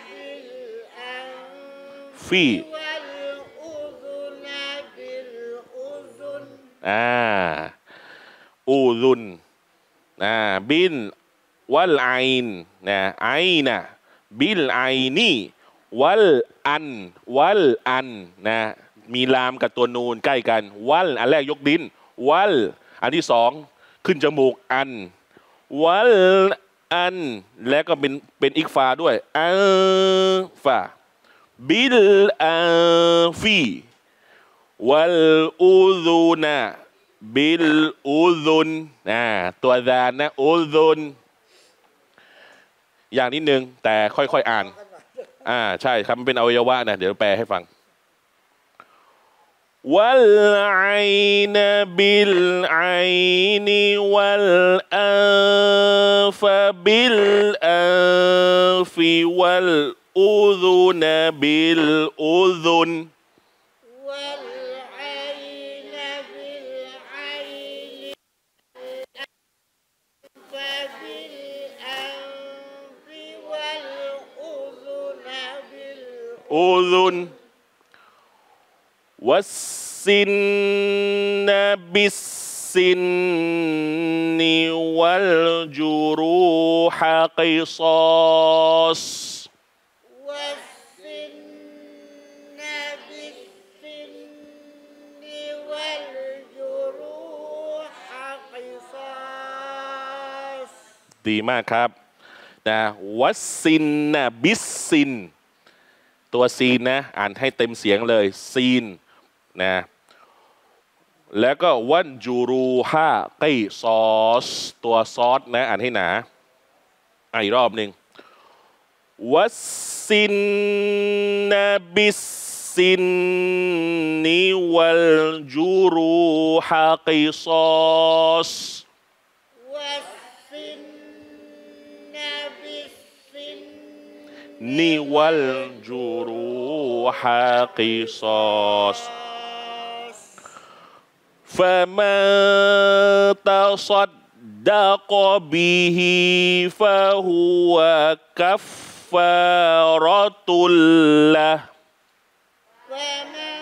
بالأنف ฟี والأذن بالأذن อ่าอูซุนอ่าบิลวัลไอนนะไอนะบิลไอนีวัลอันวัลอันนะมีลามกับตัวนูนใกล้กันวัลอันแรกยกดินวัลอันที่สองขึ้นจมูกอันวัลอันแล้วก็เป็นเป็นอิกฟาด้วยอัลฟาบิลอัลฟีวัลอูซูนะบิลอูซุนนะตัวดานนะอูซุนอย่างนิดนึงแต่ค่อยๆอ่านอ่าใช่ครับมันเป็นอวัยวะนะเดี๋ยวแปลให้ฟังวัลไอนะบิลไอนีวัลอันฟะบิลอันฟิวัลอูซุนะบิลอูซุน والعين بالعين فبالأنف والأذن بالأذن อูซุนวัสซินนะบิสซินนิวัลจูรูฮะกิซอส والسن بالسن والجروح قصاص ดีมากครับนะวัสซินนะบิสซินตัวซีนนะอ่านให้เต็มเสียงเลยซีนนะแล้วก็วันจูรูฮะกิซอสตัวซอสนะอ่านให้หนาอ่ะอีกรอบหนึ่งวัสซินนะบิสซินนิวัลจูรูฮะกิซอส والسن بالسن นิวัลจูรูฮะกิซอส فمن تصدق به فهو كفارة له فمن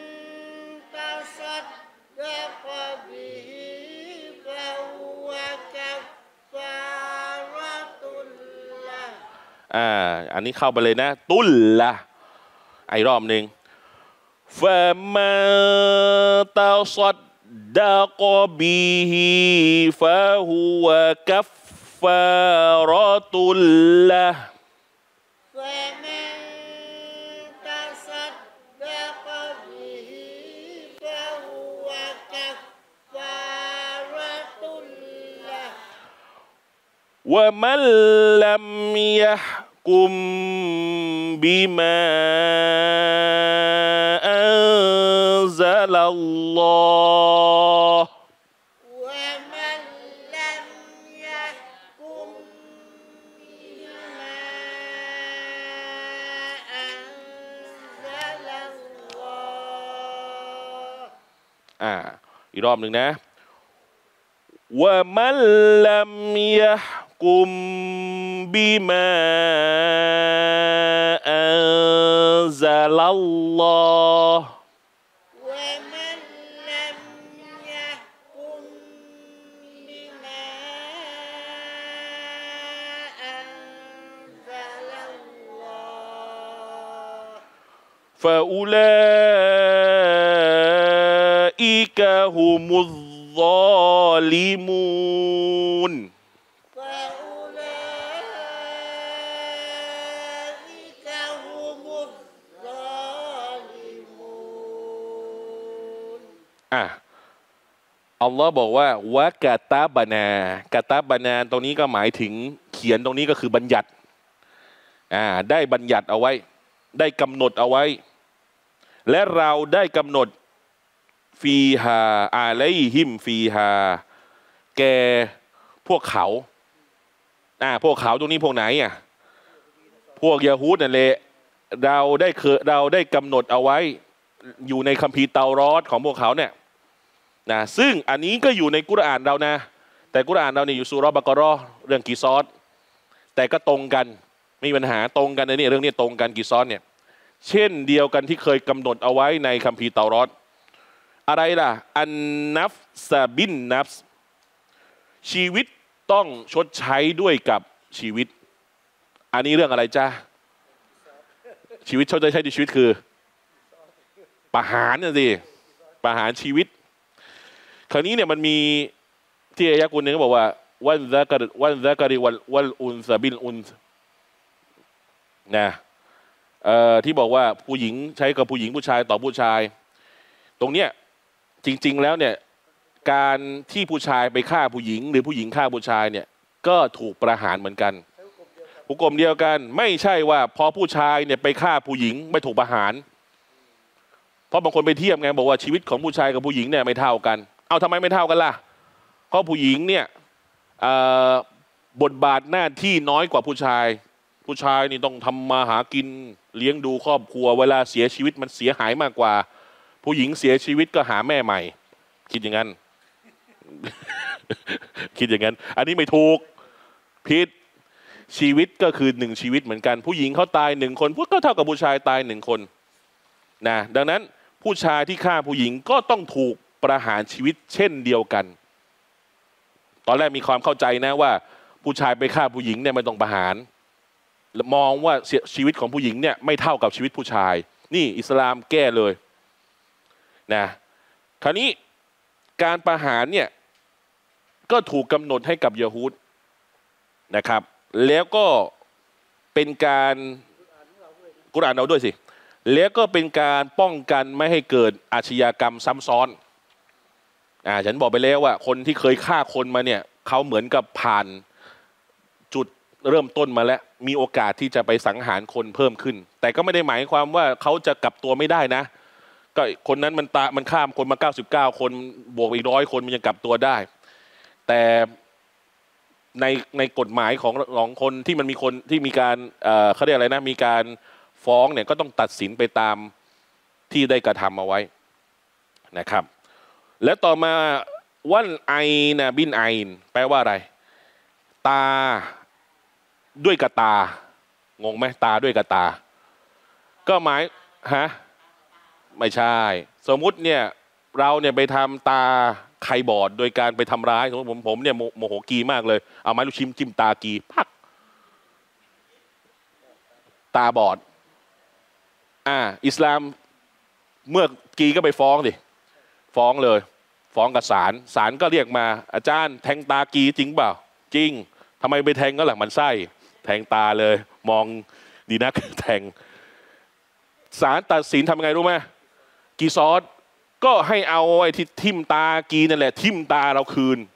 تصدق به فهو كفارة له อ่าอันนี้เข้าไปเลยนะตุลละไอรอบหนึ่ง فمن تصدق به فهو كفارة له فمن تصدق به فهو كفارة له ومن لم يحكم بما أنزل الله ومن لم يحكم بما أنزل الله อ่าอีกรอบหนึ่งนะว่ามันลัมยะกุมบิมาอันซะลัลลอฮ์ ومن لم يحكم بما أنزل الله فأولئك هم الظالمون فأولئك هم الظالمون อ่ะอัลลอฮ์บอกว่าวะกะตาบานากะตาบานาตรงนี้ก็หมายถึงเขียนตรงนี้ก็คือบัญญัติอ่าได้บัญญัติเอาไว้ได้กำหนดเอาไว้และเราได้กำหนดฟีฮาอาไลฮิมฟีฮาแกพวกเขาอ่าพวกเขาตรงนี้พวกไหนอ่ะพวกยะฮูดนั่นแหละเราได้เคยเราได้กำหนดเอาไว้อยู่ในคัมภีร์เตารอดของพวกเขาเนี่ยนะซึ่งอันนี้ก็อยู่ในกุรอานเรานะแต่กุรอานเราเนี่ยอยู่ซูเราะห์บะเกาะเราะห์เรื่องกิซอสแต่ก็ตรงกันไม่มีปัญหาตรงกันในนี่เรื่องนี้ตรงกันกิซอสเนี่ยเช่นเดียวกันที่เคยกำหนดเอาไว้ในคัมภีร์เตารอดอะไรล่ะอันนัฟซาบินนัฟชีวิตต้องชดใช้ด้วยกับชีวิตอันนี้เรื่องอะไรจ้าชีวิตชดใช้ด้วยชีวิตคือประหารน่ะสิประหารชีวิตคราวนี้เนี่ยมันมีที่อายะกุลหนึ่งก็บอกว่าวันซะกะวันซะกะริวัลวัลอุนซะบิลอุนนะเอ่อที่บอกว่าผู้หญิงใช้กับผู้หญิงผู้ชายต่อผู้ชายตรงเนี้ยจริงๆแล้วเนี่ยการที่ผู้ชายไปฆ่าผู้หญิงหรือผู้หญิงฆ่าผู้ชายเนี่ยก็ถูกประหารเหมือนกันหุกมเดียวกันไม่ใช่ว่าพอผู้ชายเนี่ยไปฆ่าผู้หญิงไม่ถูกประหารเพราะบางคนไปเทียบไงบอกว่าชีวิตของผู้ชายกับผู้หญิงเนี่ยไม่เท่ากันเอาทำไมไม่เท่ากันล่ะเพราะผู้หญิงเนี่ยบทบาทหน้าที่น้อยกว่าผู้ชายผู้ชายนี่ต้องทำมาหากินเลี้ยงดูครอบครัวเวลาเสียชีวิตมันเสียหายมากกว่าผู้หญิงเสียชีวิตก็หาแม่ใหม่คิดอย่างนั้น คิดอย่างนั้น อันนี้ไม่ถูกผิดชีวิตก็คือหนึ่งชีวิตเหมือนกันผู้หญิงเขาตายหนึ่งคนพวกก็เท่ากับผู้ชายตายหนึ่งคนนะดังนั้นผู้ชายที่ฆ่าผู้หญิงก็ต้องถูกประหารชีวิตเช่นเดียวกันตอนแรกมีความเข้าใจนะว่าผู้ชายไปฆ่าผู้หญิงเนี่ยไม่ต้องประหารมองว่าชีวิตของผู้หญิงเนี่ยไม่เท่ากับชีวิตผู้ชายนี่อิสลามแก้เลยนะคราวนี้การประหารเนี่ยก็ถูกกำหนดให้กับยะฮูดนะครับแล้วก็เป็นการกุรอานเอาด้วยสิแล้วก็เป็นการป้องกันไม่ให้เกิดอาชญากรรมซ้ำซ้อนอ่าฉันบอกไปแล้วว่าคนที่เคยฆ่าคนมาเนี่ยเขาเหมือนกับผ่านจุดเริ่มต้นมาแล้วมีโอกาสที่จะไปสังหารคนเพิ่มขึ้นแต่ก็ไม่ได้หมายความว่าเขาจะกลับตัวไม่ได้นะก็คนนั้นมันตามันข้ามคนมาเก้าสิบเก้าคนบวกอีกร้อยคนมันยังกลับตัวได้แต่ในในกฎหมายของของคนที่มันมีคนที่มีการเอ่อเขาเรียกอะไรนะมีการฟ้องเนี่ยก็ต้องตัดสินไปตามที่ได้กระทำเอาไว้นะครับและต่อมาวันไอนะบินไอนแปลว่าอะไรตาด้วยกระตางงไหมตาด้วยกระตาก็หมายฮะไม่ใช่สมมุติเนี่ยเราเนี่ยไปทำตาใครบอดโดยการไปทำร้ายสมมติผมผมเนี่ยโมโหกีมากเลยเอาไม้ลูกชิ้นจิ้มตากีพักตาบอดอ่าอิสลามเมื่อกีก็ไปฟ้องดิฟ้องเลยฟ้องกับศาลศาลก็เรียกมาอาจารย์แทงตากีจริงเปล่าจริงทำไมไปแทงก็หลังมันไส้แทงตาเลยมองดีนักแทงศาลตัดสินทำยังไงรู้ไหมกีซอสก็ให้เอาไอ้ที่ทิ่มตากีนั่นแหละทิ่มตาเราคืน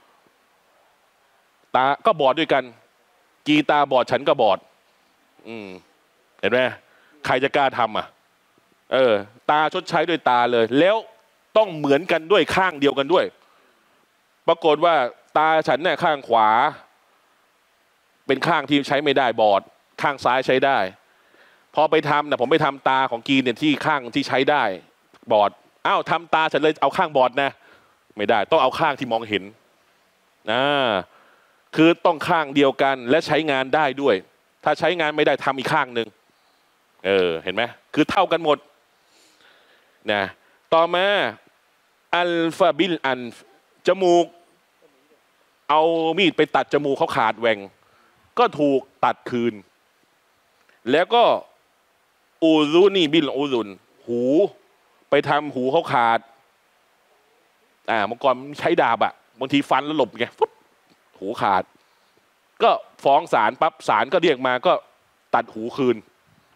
ตาก็บอดด้วยกันกีตาบอดฉันก็บอดอืมเห็นไหมใครจะกล้าทำอ่ะเออตาชดใช้ด้วยตาเลยแล้วต้องเหมือนกันด้วยข้างเดียวกันด้วยปรากฏว่าตาฉันเนี่ยข้างขวาเป็นข้างที่ใช้ไม่ได้บอดข้างซ้ายใช้ได้พอไปทำนะผมไปทำตาของกีเนี่ยที่ข้างที่ใช้ได้บอดอ้าวทำตาฉันเลยเอาข้างบอดนะไม่ได้ต้องเอาข้างที่มองเห็นอ่าคือต้องข้างเดียวกันและใช้งานได้ด้วยถ้าใช้งานไม่ได้ทำอีกข้างหนึ่งเออเห็นไหมคือเท่ากันหมดนะต่อมาอัลฟาบิลอันจมูกเอามีดไปตัดจมูกเขาขาดแหว่งก็ถูกตัดคืนแล้วก็อูซุนี่บิลอูซุนหูไปทำหูเขาขาดอ่าเมื่อก่อนใช้ดาบอะบางทีฟันแล้วหลบไงฟุ๊บหูขาดก็ฟ้องศาลปั๊บศาลก็เรียกมาก็ตัดหูคืน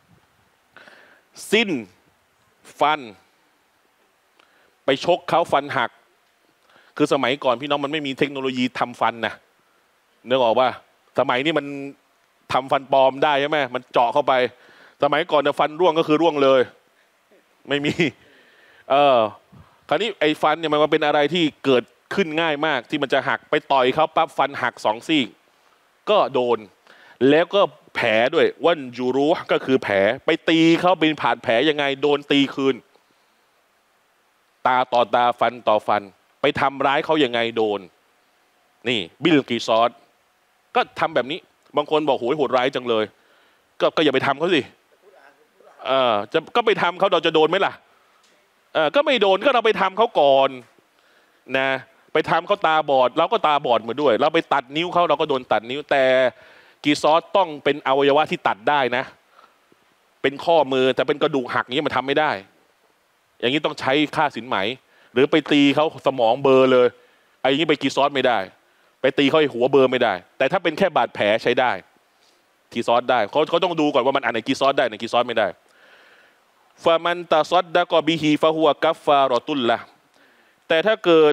สิ้นฟันไปชกเขาฟันหักคือสมัยก่อนพี่น้องมันไม่มีเทคโนโลยีทำฟันนะนึกออกป่ะสมัยนี้มันทำฟันปลอมได้ใช่ไหมมันเจาะเข้าไปสมัยก่อนเนี่ยฟันร่วงก็คือร่วงเลยไม่มีเออคราวนี้ไอ้ฟันเนี่ยมันเป็นอะไรที่เกิดขึ้นง่ายมากที่มันจะหักไปต่อยเขาปั๊บฟันหักสองซี่ก็โดนแล้วก็แผลด้วยวันยูรุก็คือแผลไปตีเขาเป็นผ่านแผลยังไงโดนตีคืนตาต่อตาฟันต่อฟันไปทำร้ายเขายังไงโดนนี่บิลกีซอสก็ทำแบบนี้บางคนบอกโหยโหดร้ายจังเลยก็ก็อย่าไปทำเขาสิเออจะก็ไปทำเขาเราจะโดนไหมล่ะเออก็ไม่โดนก็เราไปทำเขาก่อนนะไปทำเขาตาบอดเราก็ตาบอดมาด้วยเราไปตัดนิ้วเขาเราก็โดนตัดนิ้วแต่กีซอสต้องเป็นอวัยวะที่ตัดได้นะเป็นข้อมือแต่เป็นกระดูกหักนี้มันทำไม่ได้อย่างนี้ต้องใช้ค่าสินไหมหรือไปตีเขาสมองเบลอเลยไอ้นี้ไปกีซอสไม่ได้ไปตีเขาให้หัวเบลอไม่ได้แต่ถ้าเป็นแค่บาดแผลใช้ได้กีซอสได้เขาเขาต้องดูก่อนว่ามันอันไหนกีซอสได้ไหนกีซอสไม่ได้ฟามันตาซอดดะกอบิฮีฟาฮัวกัฟฟารอตุลละแต่ถ้าเกิด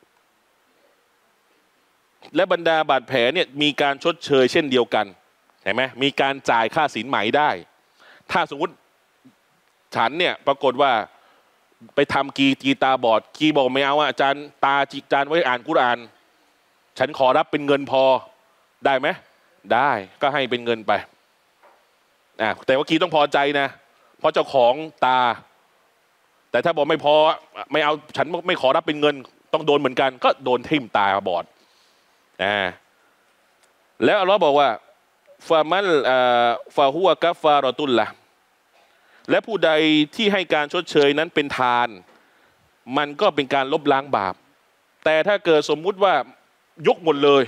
และบรรดาบาดแผลเนี่ยมีการชดเชยเช่นเดียวกันเห็นไหมมีการจ่ายค่าสินไหมได้ถ้าสมมติฉันเนี่ยปรากฏว่าไปทำกีกีตาบอดกีบอกไม่เอาอาจารย์ตาจิจารย์ไว้อ่านกุรอานฉันขอรับเป็นเงินพอได้ไหมได้ก็ให้เป็นเงินไปอ่ะแต่ว่ากีต้องพอใจนะเพราะเจ้าของตาแต่ถ้าบอกไม่พอไม่เอาฉันไม่ขอรับเป็นเงินต้องโดนเหมือนกันก็โดนทิ่มตาบอดอ่าแล้วอัลลอฮ์บอกว่าฟามันอ่าฟาฮัวกัฟฟารอตุลละและผู้ใดที่ให้การชดเชยนั้นเป็นทานมันก็เป็นการลบล้างบาปแต่ถ้าเกิดสมมุติว่ายกหมดเลย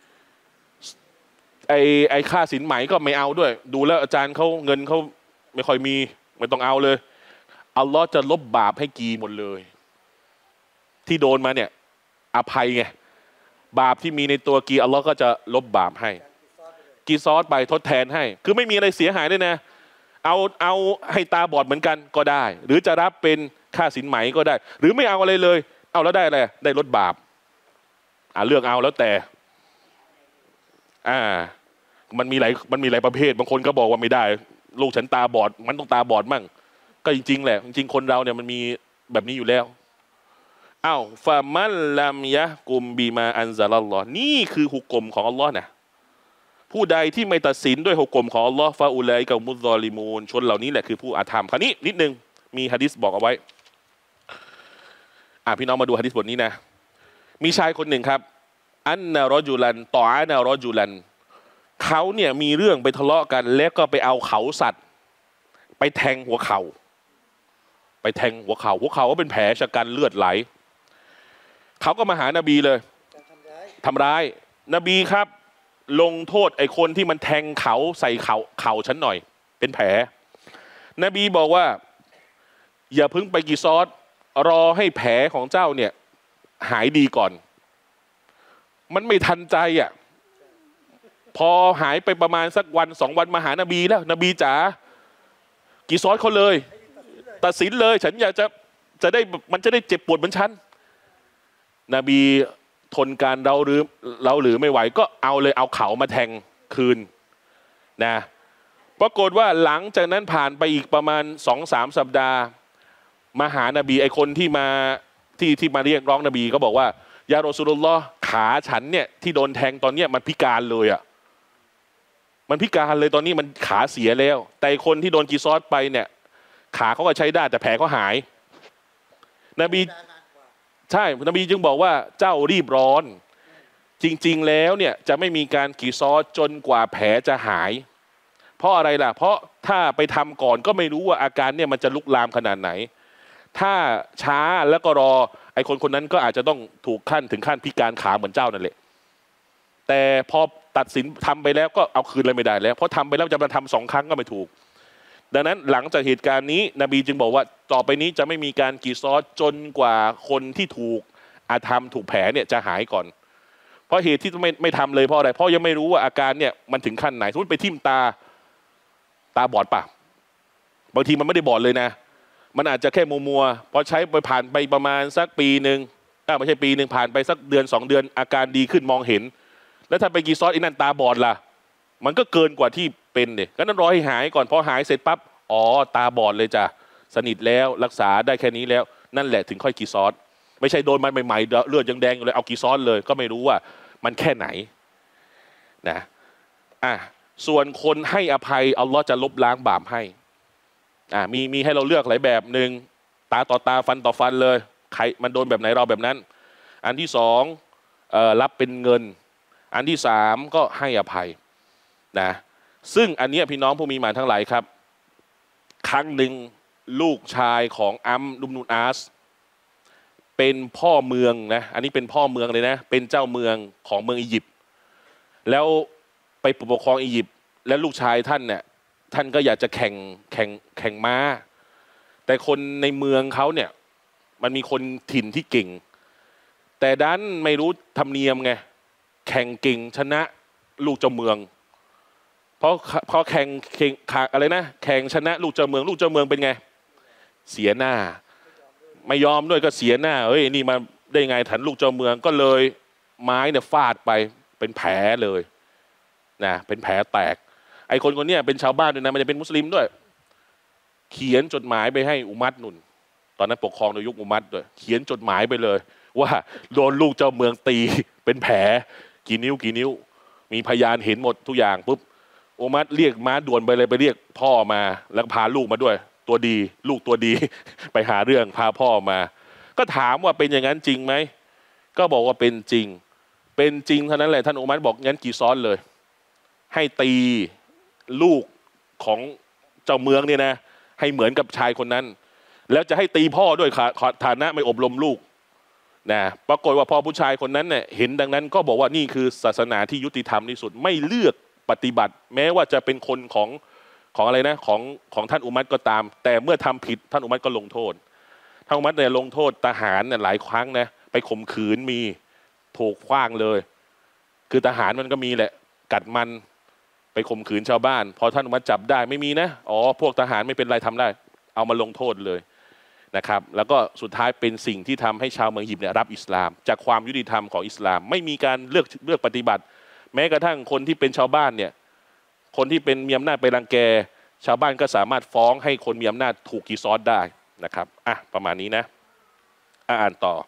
ไอไอค่าสินไหมก็ไม่เอาด้วยดูแล้วอาจารย์เขาเงินเขาไม่ค่อยมีไม่ต้องเอาเลยอัลลอฮ์จะลบบาปให้กีหมดเลยที่โดนมาเนี่ยอภัยไงบาปที่มีในตัวกีอัลลอฮ์ก็จะลบบาปให้กีซอสไปทดแทนให้คือไม่มีอะไรเสียหายด้วยนะเอาเอาให้ตาบอดเหมือนกันก็ได้หรือจะรับเป็นค่าสินไหมก็ได้ หรือไม่เอาอะไรเลยเอาแล้วได้อะไรได้ลดบาปอ่าเลือกเอาแล้วแต่อ่ามันมีหลายมันมีหลายประเภทบางคนก็บอกว่าไม่ได้ลูกฉันตาบอดมันต้องตาบอดมั่งก็จริงๆแหละจริงๆคนเราเนี่ยมันมีแบบนี้อยู่แล้วอ้าวฟามัลลัมยะกุมบีมาอันซาลัลลอฮ์นี่คือหุกกลมของอัลลอฮ์นะผู้ใดที่ไม่ตัดสินด้วยหุกกลมของอัลลอฮ์ฟาอุลัยกับมุซอลิมูนชนเหล่านี้แหละคือผู้อาธรรมคราวนี้นิดนึงมีหะดีษบอกเอาไว้อ่ะพี่น้องมาดูหะดีษบทนี้นะมีชายคนหนึ่งครับอันนารอจุลันต่ออันนารอจุลันเขาเนี่ยมีเรื่องไปทะเลาะกันแล้วก็ไปเอาเขาสัตว์ไปแทงหัวเข่าไปแทงหัวเข่าหัวเข่าก็เป็นแผลชะกันเลือดไหลเขาก็มาหานบีเลยทำร้ายนบีครับลงโทษไอ้คนที่มันแทงเขาใส่เข่าเข่าฉันหน่อยเป็นแผลนบีบอกว่าอย่าเพิ่งไปกีซอสรอให้แผลของเจ้าเนี่ยหายดีก่อนมันไม่ทันใจอ่ะพอหายไปประมาณสักวันสองวันมาหานบีแล้วนบีจ๋ากีซอสเขาเลยตัดสินเลยฉันอยากจะจะได้มันจะได้เจ็บปวดเหมือนฉันนบีทนการเราหรือเราหรือไม่ไหวก็เอาเลยเอาเขามาแทงคืนนะปรากฏว่าหลังจากนั้นผ่านไปอีกประมาณสองสามสัปดาห์มาหานบีไอคนที่มาที่ที่มาเรียกร้องนบีก็บอกว่ายารอซูลุลลอฮ์ขาฉันเนี่ยที่โดนแทงตอนเนี้ยมันพิการเลยอ่ะมันพิการเลยตอนนี้มันขาเสียแล้วแต่คนที่โดนกีซอสไปเนี่ยขาเขาก็ใช้ได้แต่แผลเขาหายนบีใช่นบีจึงบอกว่าเจ้ารีบร้อนจริงๆแล้วเนี่ยจะไม่มีการกีซอสจนกว่าแผลจะหายเพราะอะไรล่ะเพราะถ้าไปทำก่อนก็ไม่รู้ว่าอาการเนี่ยมันจะลุกลามขนาดไหนถ้าช้าแล้วก็รอไอ้คนคนนั้นก็อาจจะต้องถูกขั้นถึงขั้นพิการขาเหมือนเจ้านั่นแหละแต่พอตัดสินทำไปแล้วก็เอาคืนเลยไม่ได้แล้วเพราะทำไปแล้วจะมาทำสองครั้งก็ไม่ถูกดังนั้นหลังจากเหตุการณ์นี้นบีจึงบอกว่าต่อไปนี้จะไม่มีการกีซอสจนกว่าคนที่ถูกอาธรรมถูกแผลเนี่ยจะหายก่อนเพราะเหตุที่ไม่ไม่ทำเลยเพราะอะไรเพราะยังไม่รู้ว่าอาการเนี่ยมันถึงขั้นไหนสมมติไปทิ่มตาตาบอดป่ะบางทีมันไม่ได้บอดเลยนะมันอาจจะแค่มัวมัวพอใช้ไปผ่านไปประมาณสักปีหนึ่งอ่าไม่ใช่ปีหนึ่งผ่านไปสักเดือนสองเดือนอาการดีขึ้นมองเห็นแล้วถ้าไปกีซอสอีนั่นตาบอดล่ะมันก็เกินกว่าที่เป็นเนี่ยก็ต้องรอให้หายก่อนพอหายเสร็จปั๊บอ๋อตาบอดเลยจ้ะสนิทแล้วรักษาได้แค่นี้แล้วนั่นแหละถึงค่อยกีซอสไม่ใช่โดนมันใหม่ๆเลือดยังแดงอยู่เลยเอากีซอสเลยก็ไม่รู้ว่ามันแค่ไหนนะอ่ะส่วนคนให้อภัยอัลลอฮ์จะลบล้างบาปให้อ่ะมีมีให้เราเลือกหลายแบบหนึ่งตาต่อตาฟันต่อฟันเลยใครมันโดนแบบไหนเราแบบนั้นอันที่สองเอ่อรับเป็นเงินอันที่สามก็ให้อภัยนะซึ่งอันนี้พี่น้องผู้มีหมายทั้งหลายครับครั้งหนึ่งลูกชายของอัมลุมนูนอาสเป็นพ่อเมืองนะอันนี้เป็นพ่อเมืองเลยนะเป็นเจ้าเมืองของเมืองอียิปต์แล้วไปปกครองอียิปต์และลูกชายท่านเนี่ยท่านก็อยากจะแข่งแข่งแข่งม้าแต่คนในเมืองเขาเนี่ยมันมีคนถิ่นที่เก่งแต่ดันไม่รู้ธรรมเนียมไงแข่งเก่งชนะลูกเจ้าเมืองเพราะเพราะแข่งแข่งอะไรนะแข่งชนะลูกเจ้าเมืองลูกเจ้าเมืองเป็นไงเสียหน้าไม่ยอมด้วยก็เสียหน้าเฮ้ยนี่มาได้ไงถันลูกเจ้าเมืองก็เลยไม้เนี่ยฟาดไปเป็นแผลเลยนะเป็นแผลแตกไอ้คนคนนี้เป็นชาวบ้านด้วยนะมันจะเป็นมุสลิมด้วยเขียนจดหมายไปให้อุมัดนุนตอนนั้นปกครองในยุคอุมัดด้วยเขียนจดหมายไปเลยว่าโดนลูกเจ้าเมืองตีเป็นแผลกี่นิ้วกี่นิ้วมีพยานเห็นหมดทุกอย่างปุ๊บอุมัดเรียกม้าด่วนไปเลยไปเรียกพ่อมาแล้วพาลูกมาด้วยตัวดีลูกตัวดีไปหาเรื่องพาพ่อมาก็ถามว่าเป็นอย่างนั้นจริงไหมก็บอกว่าเป็นจริงเป็นจริงเท่านั้นแหละท่านอุมัดบอกงั้นกี่ซ้อนเลยให้ตีลูกของเจ้าเมืองเนี่ยนะให้เหมือนกับชายคนนั้นแล้วจะให้ตีพ่อด้วยฐานะไม่อบรมลูกนะปรากฏว่าพอผู้ชายคนนั้นเนี่ยเห็นดังนั้นก็บอกว่านี่คือศาสนาที่ยุติธรรมที่สุดไม่เลือกปฏิบัติแม้ว่าจะเป็นคนของของอะไรนะของของท่านอุมัรก็ตามแต่เมื่อทำผิดท่านอุมัรก็ลงโทษท่านอุมัรเนี่ยลงโทษทหารเนี่ยหลายครั้งนะไปข่มขืนมีถูกขว้างเลยคือทหารมันก็มีแหละกัดมันไปข่มขืนชาวบ้านพอท่านอุมัรจับได้ไม่มีนะอ๋อพวกทหารไม่เป็นไรทำได้เอามาลงโทษเลยนะครับแล้วก็สุดท้ายเป็นสิ่งที่ทำให้ชาวเมืองอียิปต์เนี่ยรับอิสลามจากความยุติธรรมของอิสลามไม่มีการเลือกเลือกปฏิบัติแม้กระทั่งคนที่เป็นชาวบ้านเนี่ยคนที่เป็นมีอำนาจไปรังแกชาวบ้านก็สามารถฟ้องให้คนมีอำนาจถูกกีซอสได้นะครับอ่ะประมาณนี้นะอ่านต่อ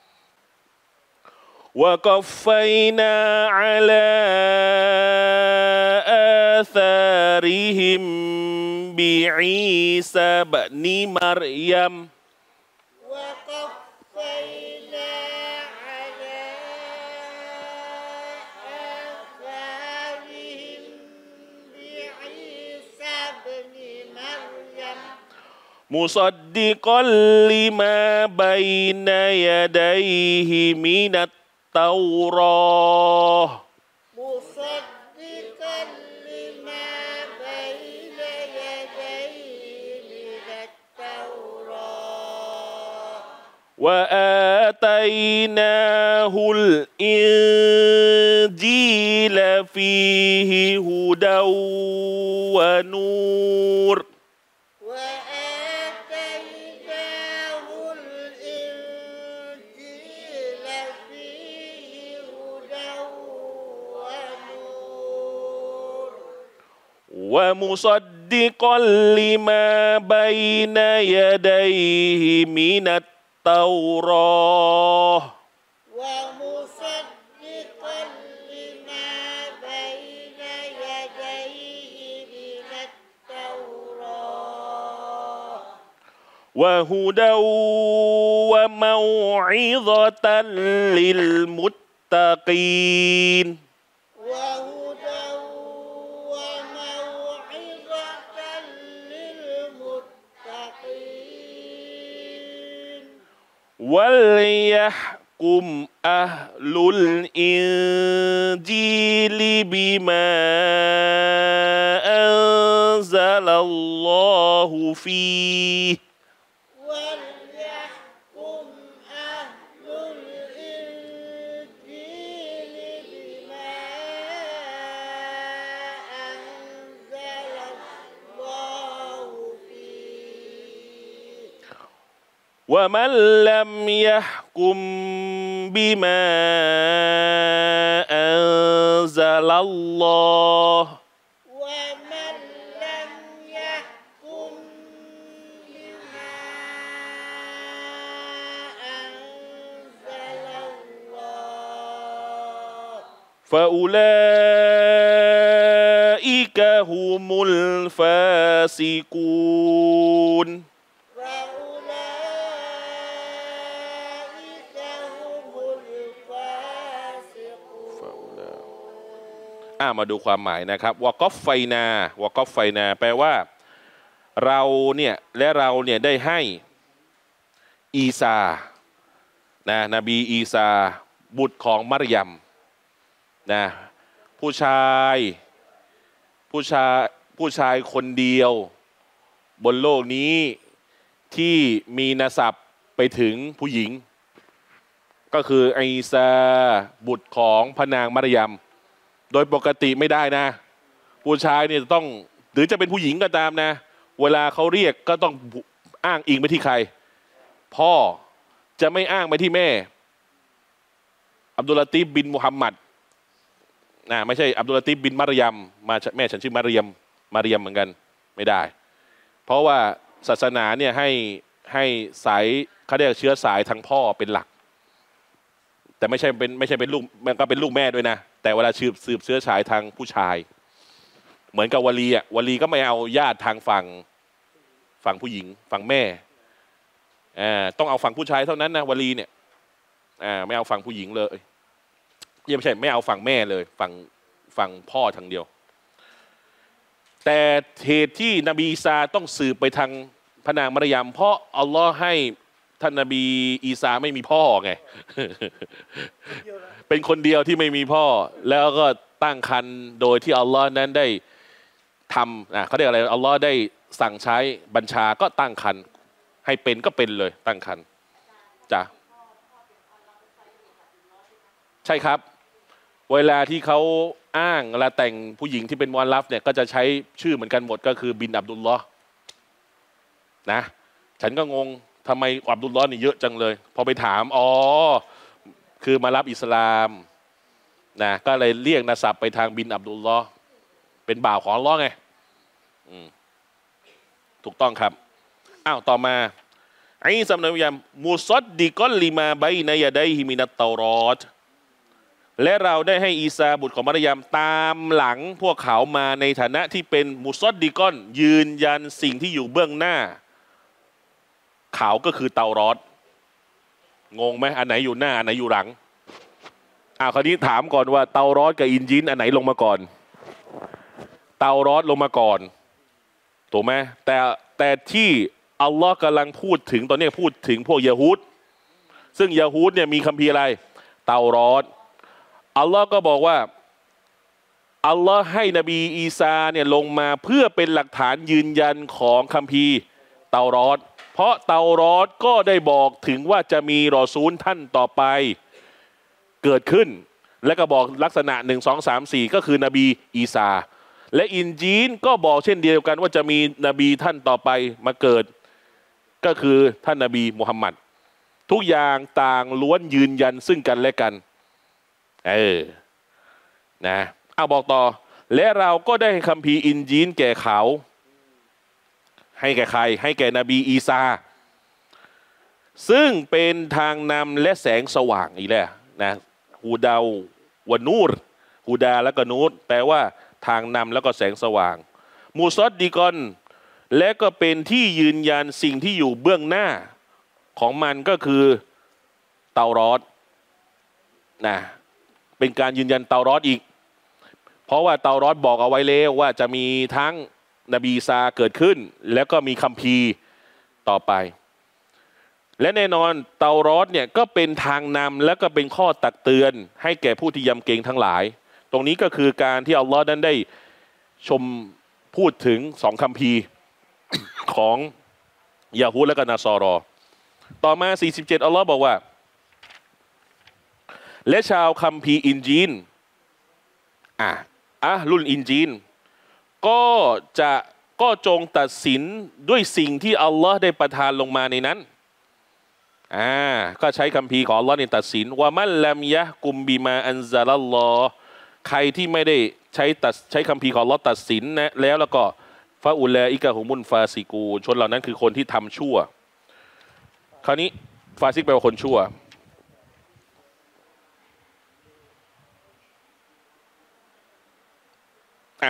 وقفينا على آثارهم بعيسى بن مريم وقفينا على آثارهم بعيسى بن مريم مصدقا لما بين يديه من التوراة مصدقا لما بين يديه من التوراة وآتيناه الإنجيل فيه هدى ونور وآتيناه الإنجيل فيه هدى ونور ومصدقا لما بين يديه من التوراة ومصدقا لما بين يديه من التوراة وهدى وموعظة للمتقين وهدى وموعظة للمتقين وليحكم أهل الإنجيل بما أنزل الله فيه وليحكم أهل الإنجيل بما أنزل الله فيه วะมันลัมยะฮ์กุมบิมาอันซะลัลลอฮ์ ومن لم يحكم بما أنزل الله فأولئك هم الفاسقون فأولئك هم الفاسقون อ่ามาดูความหมายนะครับวะกอฟไฟนาวะกอฟไฟนาแปลว่าเราเนี่ยและเราเนี่ยได้ให้อีซานะนบีอีซาบุตรของมารยมนะผู้ชายผู้ชายผู้ชายคนเดียวบนโลกนี้ที่มีนาสับไปถึงผู้หญิงก็คืออีซาบุตรของพระนางมารยมโดยปกติไม่ได้นะผู้ชายเนี่ยต้องหรือจะเป็นผู้หญิงก็ตามนะเวลาเขาเรียกก็ต้องอ้างอิงไปที่ใครพ่อจะไม่อ้างไปที่แม่อับดุลลาติฟบินมุฮัมมัดนะไม่ใช่อับดุลลาติฟบินมารยมมาแม่ฉันชื่อมารยมมารยมเหมือนกันไม่ได้เพราะว่าศาสนาเนี่ยให้ให้สายเขาเรียกเชื้อสายทางพ่อเป็นหลักแต่ไม่ใช่เป็นไม่ใช่เป็นลูกมันก็เป็นลูกแม่ด้วยนะแต่เวลาสืบสืบเชื้อสายทางผู้ชายเหมือนกับวลีอ่ะวลีก็ไม่เอาญาติทางฝั่งฝั่งผู้หญิงฝั่งแม่อ่าต้องเอาฝั่งผู้ชายเท่านั้นนะวลีเนี่ยอ่าไม่เอาฝั่งผู้หญิงเลยยังไม่ใช่ไม่เอาฝั่งแม่เลยฝั่งฝั่งพ่อทางเดียวแต่เหตุที่นบีอีสาต้องสืบไปทางพระนางมารยมเพราะอัลลอฮ์ให้ท่านนบีอีสาไม่มีพ่อไง เป็นคนเดียวที่ไม่มีพ่อแล้วก็ตั้งครรภ์โดยที่อัลลอฮ์นั้นได้ทำนะเขาเรียกอะไรอัลลอฮ์ได้สั่งใช้บัญชาก็ตั้งครรภ์ให้เป็นก็เป็นเลยตั้งครรภ์จ้ะใช่ครับเวลาที่เขาอ้างเวลาแต่งผู้หญิงที่เป็นมุอัลลัฟเนี่ยก็จะใช้ชื่อเหมือนกันหมดก็คือบินอับดุลลอฮ์นะฉันก็งงทำไมอับดุลลอฮ์นี่เยอะจังเลยพอไปถามอ๋อคือมารับอิสลามนะก็เลยเรียกนาสับไปทางบินอับดุลลอฮ์เป็นบ่าวของอัลลอฮ์ไงถูกต้องครับอ้าวต่อมาอีซาอิบนุมารยมมุซัดดิกอลลิมาบัยนะยะดัยฮิมินัตเตารอตและเราได้ให้อีซาบุตรของมารยมตามหลังพวกเขามาในฐานะที่เป็นมุซัดดิกอนยืนยันสิ่งที่อยู่เบื้องหน้าเขาก็คือเตารอตงงไหมอันไหนอยู่หน้าอันไหนอยู่หลังอ้าวคราวนี้ถามก่อนว่าเตารอตกับอินจีลอันไหนลงมาก่อนเตารอตลงมาก่อนถูกไหมแต่แต่ที่อัลลอฮ์กำลังพูดถึงตอนนี้พูดถึงพวกยะฮูดซึ่งยะฮูดเนี่ยมีคัมภีร์อะไรเตารอตอัลลอฮ์ก็บอกว่าอัลลอฮ์ให้นบีอีสาเนี่ยลงมาเพื่อเป็นหลักฐานยืนยันของคัมภีร์เตารอตเพราะเตารอตก็ได้บอกถึงว่าจะมีรอซูลท่านต่อไปเกิดขึ้นและก็บอกลักษณะหนึ่งสองสามสี่ก็คือนบีอีสาและอินจีลก็บอกเช่นเดียวกันว่าจะมีนบีท่านต่อไปมาเกิดก็คือท่านนบีมุฮัมมัดทุกอย่างต่างล้วนยืนยันซึ่งกันและกันเออนะเอาบอกต่อและเราก็ได้คัมภีร์อินจีลแก่เขาให้แก่ใครให้แก่นบีอีสาซึ่งเป็นทางนำและแสงสว่างอีกแล้วนะฮูดาววะนูรฮูดาแล้วก็นูรแปลว่าทางนำแล้วก็แสงสว่างมูซัดดิกอนและก็เป็นที่ยืนยันสิ่งที่อยู่เบื้องหน้าของมันก็คือเตารอตนะเป็นการยืนยันเตารอตอีกเพราะว่าเตารอตบอกเอาไว้แล้วว่าจะมีทั้งนบีอีสาเกิดขึ้นแล้วก็มีคัมภีร์ต่อไปและแน่นอนเตารอตเนี่ยก็เป็นทางนำและก็เป็นข้อตักเตือนให้แก่ผู้ที่ยำเกรงทั้งหลายตรงนี้ก็คือการที่อัลลอฮ์นั้นได้ชมพูดถึงสองคัมภีร์ของยะฮูดและก็นาซอรอต่อมาสี่สิบเจ็ดอัลลอฮ์บอกว่าและชาวคัมภีร์อินจีลอ่ะอะรุ่นอินจีลก็จะก็จงตัดสินด้วยสิ่งที่อัลลอฮ์ได้ประทานลงมาในนั้นอ่าก็ใช้คัมภีร์ของอัลลอฮ์เนี่ยตัดสินว่ามันลัมยะกุมบิมาอันซาลัลลอฮ์ใครที่ไม่ได้ใช้ตัดใช้คัมภีร์ของอัลลอฮ์ตัดสินนะแล้วแล้วก็ฟาอุลาอิกะฮุมุนฟาซิกูชนเหล่านั้นคือคนที่ทำชั่วคราวนี้ฟาซิกแปลว่าคนชั่วอ่ะ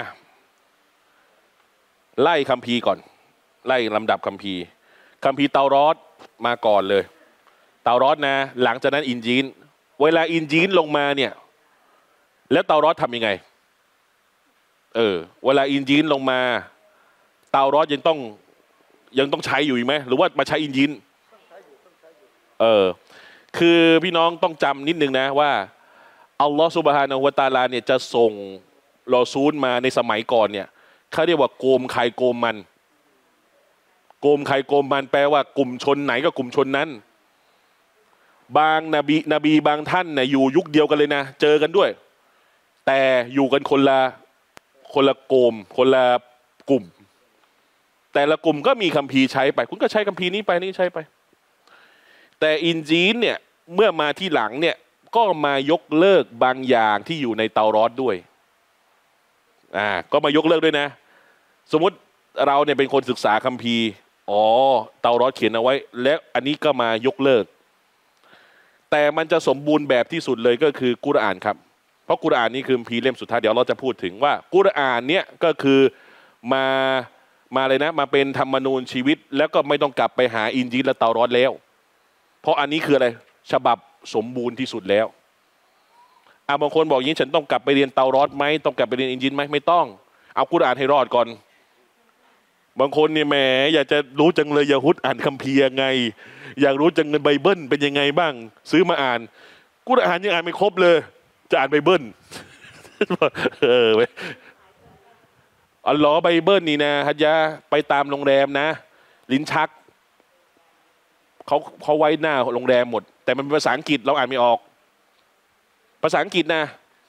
ไล่คัมภีร์ก่อนไล่ลำดับคัมภีร์คัมภีร์เตารอดมาก่อนเลยเตารอดนะหลังจากนั้นอินจีนเวลาอินจีนลงมาเนี่ยแล้วเตารอดทำยังไงเออเวลาอินจีนลงมาเตารอดยังต้องยังต้องใช้อยู่อีกไหมหรือว่ามาใช้อินจีนเออคือพี่น้องต้องจำนิดนึงนะว่าอัลลอฮฺซุบฮานะฮูวะตะอาลาเนี่ยจะส่งรอซูลมาในสมัยก่อนเนี่ยเขาเรียกว่าโกมใครโกมมันโกมใครโกมมันแปลว่ากลุ่มชนไหนก็กลุ่มชนนั้นบางนบีนบีบางท่านเนี่ยอยู่ยุคเดียวกันเลยนะเจอกันด้วยแต่อยู่กันคนละคนละโกมคนละกลุ่มแต่ละกลุ่มก็มีคัมภีร์ใช้ไปคุณก็ใช้คัมภีร์นี้ไปนี่ใช้ไปแต่อินจีนเนี่ยเมื่อมาที่หลังเนี่ยก็มายกเลิกบางอย่างที่อยู่ในเตารอดด้วยอ่าก็มายกเลิกด้วยนะสมมติเราเนี่ยเป็นคนศึกษาคัมภีร์อ๋อเตารอดเขียนเอาไว้แล้วอันนี้ก็มายกเลิกแต่มันจะสมบูรณ์แบบที่สุดเลยก็คือกุรอานครับเพราะกุรอานนี่คือคัมภีร์เล่มสุดท้ายเดี๋ยวเราจะพูดถึงว่ากุรอานเนี่ยก็คือมามาเลยนะมาเป็นธรรมนูญชีวิตแล้วก็ไม่ต้องกลับไปหาอินจีลและเตารอดแล้วเพราะอันนี้คืออะไรฉบับสมบูรณ์ที่สุดแล้วอ่าบางคนบอกอย่างนี้ฉันต้องกลับไปเรียนเตารอดไหมต้องกลับไปเรียนอินจีลไหมไม่ต้องเอากุรอานให้รอดก่อนบางคนเนี่ยแหมอยากจะรู้จังเลยยะฮุดอ่านคัมภีร์ยังไงอยากรู้จังเลยไบเบิลเป็นยังไงบ้างซื้อมาอ่านกุรอานยังอ่านไม่ครบเลยจะอ่านไบเบิลเออเว้ยอัลลอฮ์ไบเบิลนี่นะฮัจญะไปตามโรงแรมนะลิ้นชักเขาเขาไว้หน้าโรงแรมหมดแต่มันเป็นภาษาอังกฤษเราอ่านไม่ออกภาษาอังกฤษนะ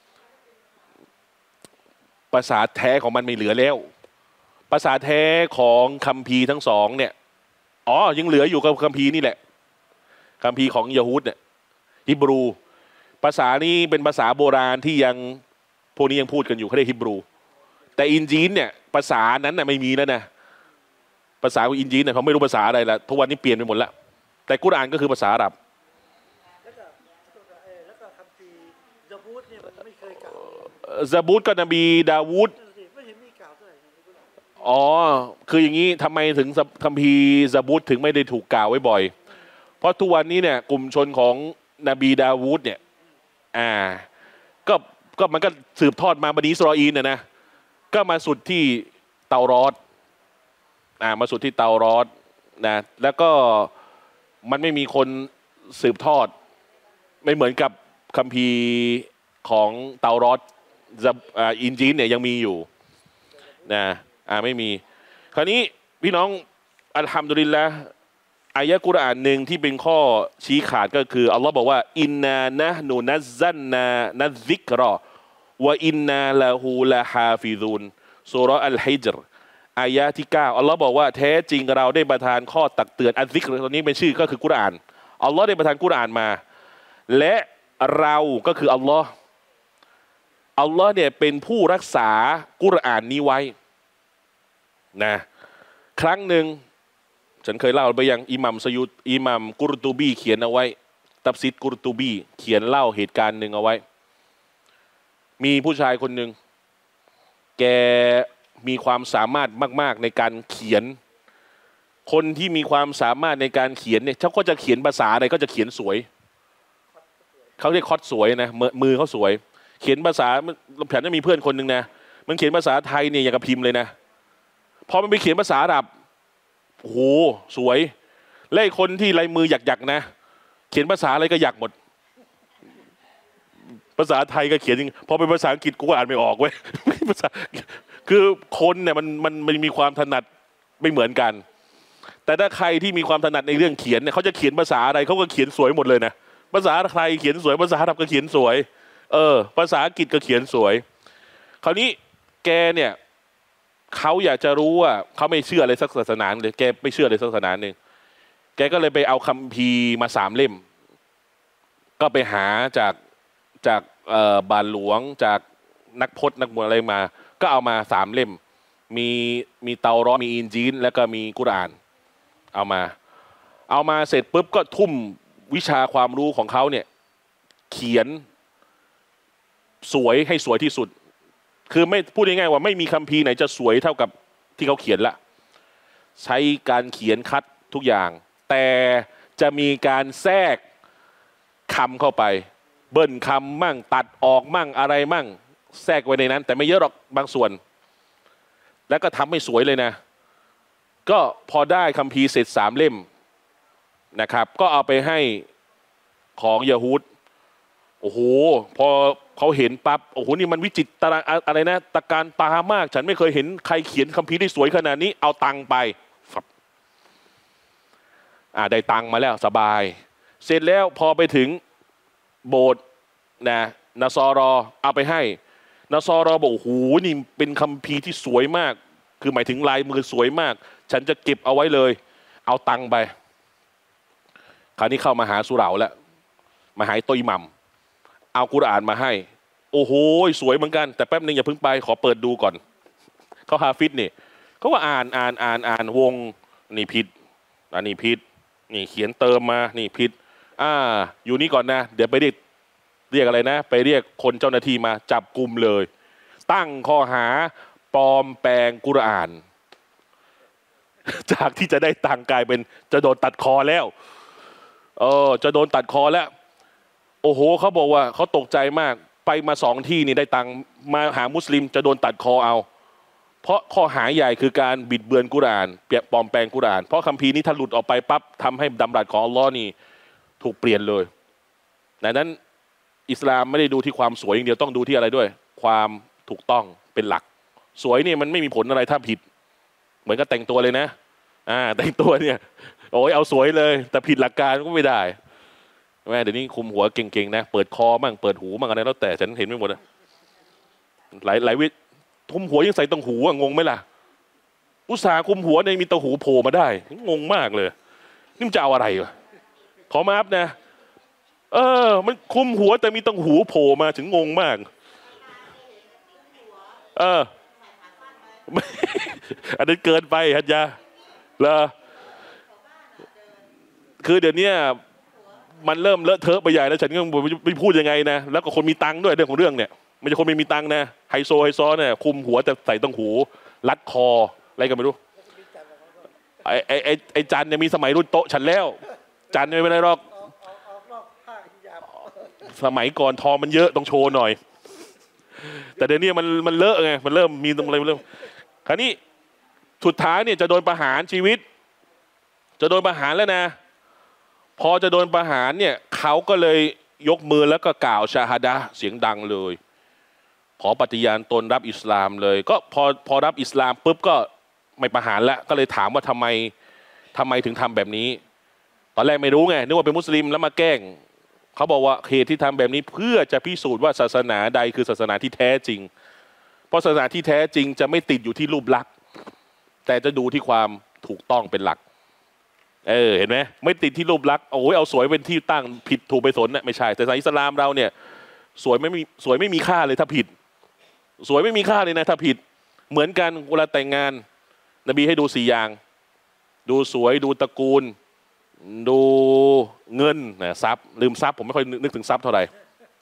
ภาษาแท้ของมันไม่เหลือแล้วภาษาแท้ของคัมภีร์ทั้งสองเนี่ยอ๋อยังเหลืออยู่กับคัมภีร์นี่แหละคัมภีร์ของยะฮูดเนี่ยฮิบรูภาษานี้เป็นภาษาโบราณที่ยังพวกนี้ยังพูดกันอยู่เขาเรียกฮิบรูแต่อินจีนเนี่ยภาษานั้นน่ะไม่มีแล้วนะภาษาของอินจีนเนี่ยเขาไม่รู้ภาษาอะไรละทุกวันนี้เปลี่ยนไปหมดแล้วแต่กุรอานก็คือภาษาอาหรับแล้วก็แล้วก็คัมภีร์ซะบูตเนี่ยมันไม่เคยกล่าวซะบูตก็นบีดาวูดไม่เห็นมีกล่าวเท่าไหร่อ๋อคืออย่างนี้ทำไมถึงคัมภีร์ซะบูตถึงไม่ได้ถูกกล่าวไว้บ่อยเพราะทุกวันนี้เนี่ยกลุ่มชนของนบีดาวูดเนี่ยอ่าก็ก็มันก็สืบทอดมาบันิอิสราอีลเนี่ยนะก็มาสุดที่เตารอดอ่ามาสุดที่เตารอดนะแล้วก็มันไม่มีคนสืบทอดไม่เหมือนกับคัมภีร์ของเตารอดอินจีนเนี่ยยังมีอยู่นะอ่าไม่มีคราวนี้พี่น้องอัลฮัมดุลิลละห์อายะกุรอานหนึ่งที่เป็นข้อชี้ขาดก็คืออัลลอฮ์บอกว่าอินนานะนูนัซซันนานัซซิกรอวะอินนาละฮูละฮาฟิซุนซูเราะห์อัลฮิจรอายะที่เก้าอัลลอฮ์บอกว่าแท้จริงเราได้ประทานข้อตักเตือนอัลซิกรตัวนี้เป็นชื่อก็คือกุรอานอัลลอฮ์ได้ประทานกุรอานมาและเราก็คืออัลลอฮ์อัลลอฮ์เนี่ยเป็นผู้รักษากุรอานนี้ไว้นะครั้งหนึ่งฉันเคยเล่าไปยังอิหมัมซะยุดอิหมัมกุรตูบีเขียนเอาไว้ตัฟซีรกุรตูบีเขียนเล่าเหตุการณ์หนึ่งเอาไว้มีผู้ชายคนหนึ่งแกมีความสามารถมากๆในการเขียนคนที่มีความสามารถในการเขียนเนี่ยเขาก็จะเขียนภาษาอะไรก็จะเขียนสวยเขาเรียกคอดสวยนะมือเขาสวยเขียนภาษาฉันจะมีเพื่อนคนหนึ่งนะมันเขียนภาษาไทยเนี่ยอย่างกับพิมพ์เลยนะพอมันไปเขียนภาษาอาหรับโอ้โหสวยและคนที่ลายมือหยักๆนะเขียนภาษาอะไรก็หยักหมดภาษาไทยก็เขียนจริงพอเป็นภาษาอังกฤษกูก็อ่านไม่ออกเว้ยภาษาคือคนเนี่ยมันมันมันมีความถนัดไม่เหมือนกันแต่ถ้าใครที่มีความถนัดในเรื่องเขียนเนี่ยเขาจะเขียนภาษาอะไรเขาก็เขียนสวยหมดเลยนะภาษาไทยเขียนสวยภาษาอาหรับก็เขียนสวยเออภาษาอังกฤษก็เขียนสวยคราวนี้แกเนี่ยเขาอยากจะรู้ว่าเขาไม่เชื่ออะไรสักศาสนาเลยแกไม่เชื่ออะไรสักศาสนาหนึ่งแแกก็เลยไปเอาคัมภีร์มาสามเล่มก็ไปหาจากจากบาทหลวงจากนักพจน์นักมวยอะไรมาก็เอามาสามเล่มมีมีเตารอมีอินจีนแล้วก็มีกุรอานเอามาเอามาเสร็จปุ๊บก็ทุ่มวิชาความรู้ของเขาเนี่ยเขียนสวยให้สวยที่สุดคือไม่พูดง่ายๆว่าไม่มีคัมภีร์ไหนจะสวยเท่ากับที่เขาเขียนละใช้การเขียนคัดทุกอย่างแต่จะมีการแทรกคำเข้าไปเบิ้ลคำมั่งตัดออกมั่งอะไรมั่งแทรกไว้ในนั้นแต่ไม่เยอะหรอกบางส่วนแล้วก็ทำให้สวยเลยนะก็พอได้คัมภีร์เสร็จสามเล่มนะครับก็เอาไปให้ของยะฮูดโอ้โหพอเขาเห็นปั๊บโอ้โหนี่มันวิจิตรอะไรนะตะการตามากฉันไม่เคยเห็นใครเขียนคัมภีร์ได้สวยขนาดนี้เอาตังไปอ่าได้ตังมาแล้วสบายเสร็จแล้วพอไปถึงโบสถ์นะนาซอรอเอาไปให้นาซอรอบอกโอ้โหนี่เป็นคัมภีร์ที่สวยมากคือหมายถึงลายมือสวยมากฉันจะเก็บเอาไว้เลยเอาตังไปคราวนี้เข้ามาหาสุเหร่าแล้วมาหาตัวอิหมัมเอากุรอานมาให้โอ้โหสวยเหมือนกันแต่แป๊บนึงอย่าเพิ่งไปขอเปิดดูก่อนเขาฮาฟิซนี่เขาว่าอ่านอ่านอ่านอ่านวงนี่ผิดอันนี้ผิดนี่เขียนเติมมานี่ผิดอ่าอยู่นี่ก่อนนะเดี๋ยวไปเรียกเรียกอะไรนะไปเรียกคนเจ้าหน้าที่มาจับกลุ่มเลยตั้งข้อหาปลอมแปลงกุรอานจากที่จะได้ตังกลายเป็นจะโดนตัดคอแล้วเออจะโดนตัดคอแล้วโอ้โหเขาบอกว่าเขาตกใจมากไปมาสองที่นี่ได้ตังมาหามุสลิมจะโดนตัดคอเอาเพราะข้อหาใหญ่คือการบิดเบือนกุรอานเปียปลอมแปลงกุรอานเพราะคัมภีร์นี้ถ้าหลุดออกไปปั๊บทำให้ดำรัสของอัลลอฮ์นี่ถูกเปลี่ยนเลยดังนั้นอิสลามไม่ได้ดูที่ความสวยอย่างเดียวต้องดูที่อะไรด้วยความถูกต้องเป็นหลักสวยนี่มันไม่มีผลอะไรถ้าผิดเหมือนกับแต่งตัวเลยนะอ่าแต่งตัวเนี่ยโอ้ยเอาสวยเลยแต่ผิดหลักการก็ไม่ได้แม่เดี๋ยวนี้คุมหัวเก่งๆนะเปิดคอมั่งเปิดหูมั่งอะไรแล้วแต่ฉันเห็นไม่หมดนะหลายหลายวิคุมหัวยังใส่ตังหูงงไหมล่ะอุตสาห์คุมหัวเนี่ยมีตังหูโผล่มาได้งงมากเลยนี่มันจะเอาอะไรวะขอมาอัพนะเออมันคุมหัวแต่มีตังหูโผล่มาถึงงงมากเอออันนั้นเกินไปฮัจญาเหรอคือเดี๋ยวนี้มันเริ่มเลอะเทอะไปใหญ่แล้วฉันก็ไม่พูดยังไงนะแล้วก็คนมีตังค์ด้วยเรื่องของเรื่องเนี่ยไม่ใช่คนไม่มีตังค์นะไฮโซไฮซอเนี่ยคุมหัวแต่ใส่ตังหูรัดคออะไรกันไม่รู้ไอ้ไอ้ไอ้ไอ้จันเนี่ยมีสมัยรุ่นโตฉันแล้วจันไม่เป็นไรหรอกสมัยก่อนทองมันเยอะต้องโชว์หน่อยแต่เดี๋ยวนี้มันมันเลอะไงมันเริ่มมีตรงอะไรเริ่มคราวนี้สุดท้ายเนี่ยจะโดนประหารชีวิตจะโดนประหารแล้วนะพอจะโดนประหารเนี่ยเขาก็เลยยกมือแล้วก็กล่าวชาฮาดะห์เสียงดังเลยขอปฏิญาณตนรับอิสลามเลยก็พอพอรับอิสลามปุ๊บก็ไม่ประหารแล้วก็เลยถามว่าทำไมทำไมถึงทำแบบนี้ตอนแรกไม่รู้ไงนึกว่าเป็นมุสลิมแล้วมาแกล้งเขาบอกว่าเหตุที่ทำแบบนี้เพื่อจะพิสูจน์ว่าศาสนาใดคือศาสนาที่แท้จริงเพราะศาสนาที่แท้จริงจะไม่ติดอยู่ที่รูปลักษณ์แต่จะดูที่ความถูกต้องเป็นหลักเออเห็นไหมไม่ติดที่รูปลักษณ์โอ้ยเอาสวยเป็นที่ตั้งผิดถูกไปสนน่ะไม่ใช่แต่ศาสนาอิสลามเราเนี่ยสวยไม่มีสวยไม่มีค่าเลยถ้าผิดสวยไม่มีค่าเลยนะถ้าผิดเหมือนกันเวลาแต่งงานนบีให้ดูสี่อย่างดูสวยดูตระกูลดูเงินนะทรัพย์ลืมทรัพย์ผมไม่ค่อยนึกถึงทรัพย์เท่าไหร่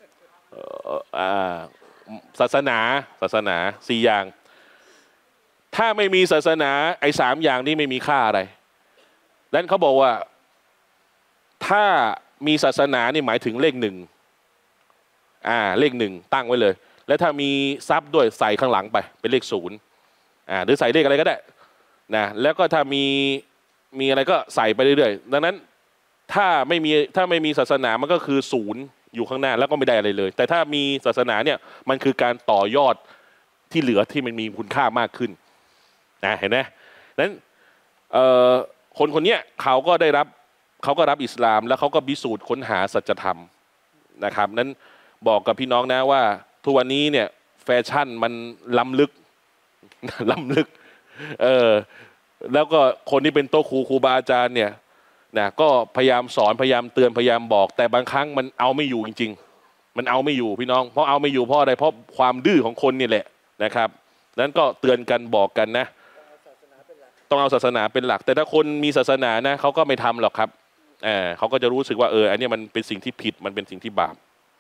ศาสนาศาสนาสี่อย่างถ้าไม่มีศาสนาไอ้สามอย่างนี้ไม่มีค่าอะไรดังนั้นเขาบอกว่าถ้ามีศาสนานี่หมายถึงเลขหนึ่งอ่าเลขหนึ่งตั้งไว้เลยแล้วถ้ามีทรัพย์ด้วยใส่ข้างหลังไปเป็นเลขศูนย์อ่าหรือใส่เลขอะไรก็ได้นะแล้วก็ถ้ามีมีอะไรก็ใส่ไปเรื่อยๆดังนั้นถ้าไม่มีถ้าไม่มีศาสนามันก็คือศูนย์อยู่ข้างหน้าแล้วก็ไม่ได้อะไรเลยแต่ถ้ามีศาสนาเนี่ยมันคือการต่อยอดที่เหลือที่มันมีคุณค่ามากขึ้นนะเห็นไหมนั้นคนคนนี้เขาก็ได้รับเขาก็รับอิสลามแล้วเขาก็พิสูจน์ค้นหาสัจธรรมนะครับนั้นบอกกับพี่น้องนะว่าทุกวันนี้เนี่ยแฟชั่นมันล้ำลึกล้ำลึกเออแล้วก็คนที่เป็นโตครูครูบาอาจารย์เนี่ยนะก็พยายามสอนพยายามเตือนพยายามบอก แต่บางครั้งมันเอาไม่อยู่จริงๆมันเอาไม่อยู่พี่น้องเพราะเอาไม่อยู่เพราะอะไรเพราะความดื้อของคนนี่แหละนะครับนั้นก็เตือนกันบอกกันนะต้องเอาศาสนาเป็นหลักแต่ถ้าคนมีศาสนานะเขาก็ไม่ทำหรอกครับเออเขาก็จะรู้สึกว่าเอออันนี้มันเป็นสิ่งที่ผิดมันเป็นสิ่งที่บาป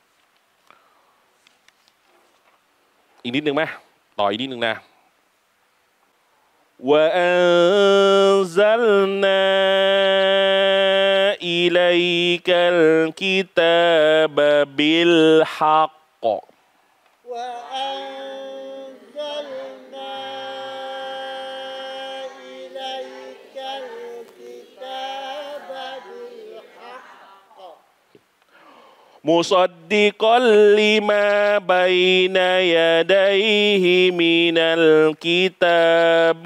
อีกนิดนึงไหมต่ออีกนิดนึงนะว่าอันซัลนาอิลัยกัลกิตาบบิลฮักก وأنزلنا إليك الكتاب بالحق مصدقا لما بين يديه من الكتاب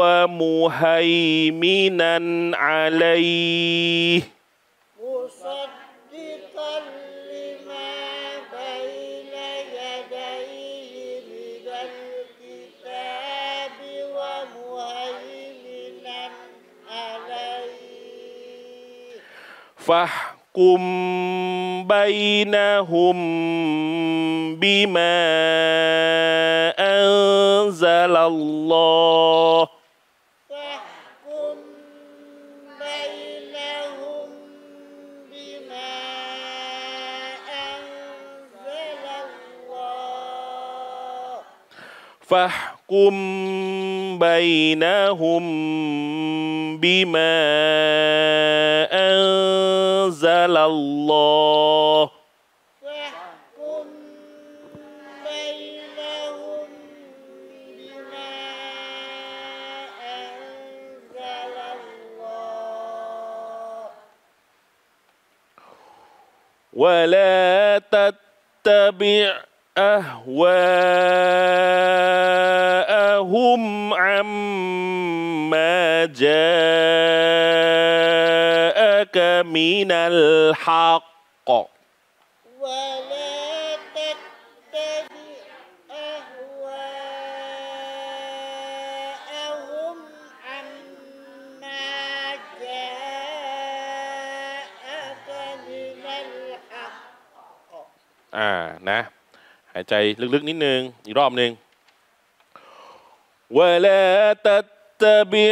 ومهيمنا عليه مصدقا لما بين يديه من الكتاب ومهيمنا عليه فاحكم بينهم بما أنزل الله فاحكم بينهم بما أنزل الله فاحكم بينهم بما أنزل الله فاحكم بينهم بما أنزل الله ولا تتبع أهواءهم عما جاءك من الحق ولا تتبع أهواءهم عما جاءك من الحق อ่านะหายใจลึกๆนิดนึงอีกรอบหนึ่ง ولا تتبع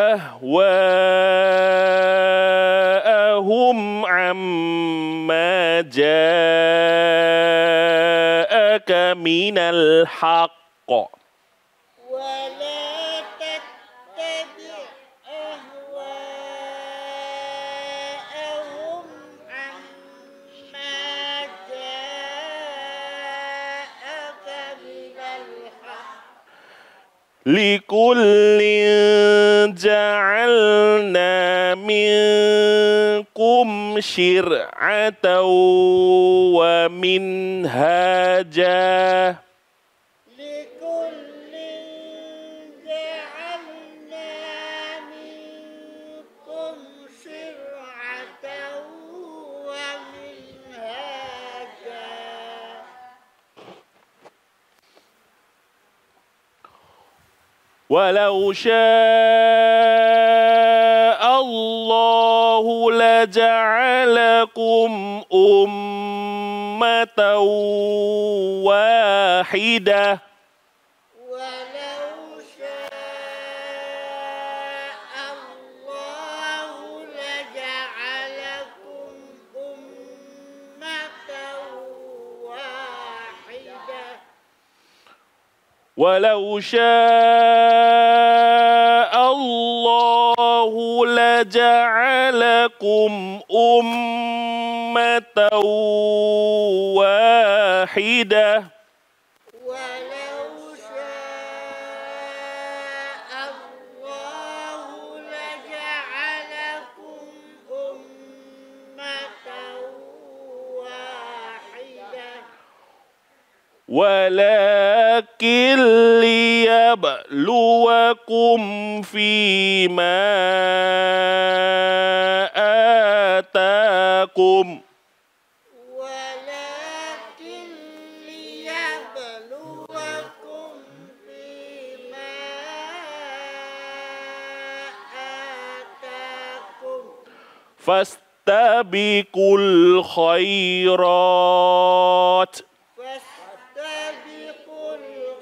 أهواءهم عما جاءك من الحق ولا تتبع أهواءهم عما جاءك من الحق لكل جعلنا منكم شرعة ومنهاجا لكل جعلنا منكم شرعة ومنهاجا ولو شاء الله لجعلكم أمة واحدة ولو شاء الله لجعلكم أمة واحدة ولو شاء الله لجعلكم أمة واحدة ولو شاء الله لجعلكم أمة واحدة ولكن ليبلوكم فيما آتاكم ولكن ليبلوكم فيما آتاكم ฟัสตาบิกุลคอยรอต فاستبقوا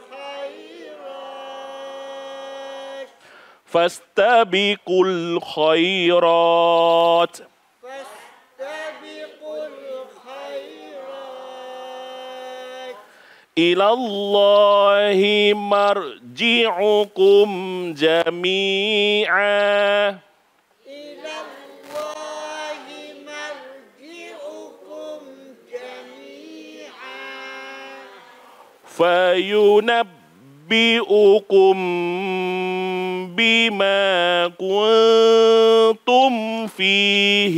الخيرات فاستبقوا الخيرات فاستبقوا الخيرات إلى الله مرجعكم جميعا إلى الله مرجعكم جميعا فينبئكم بما كنتم فيه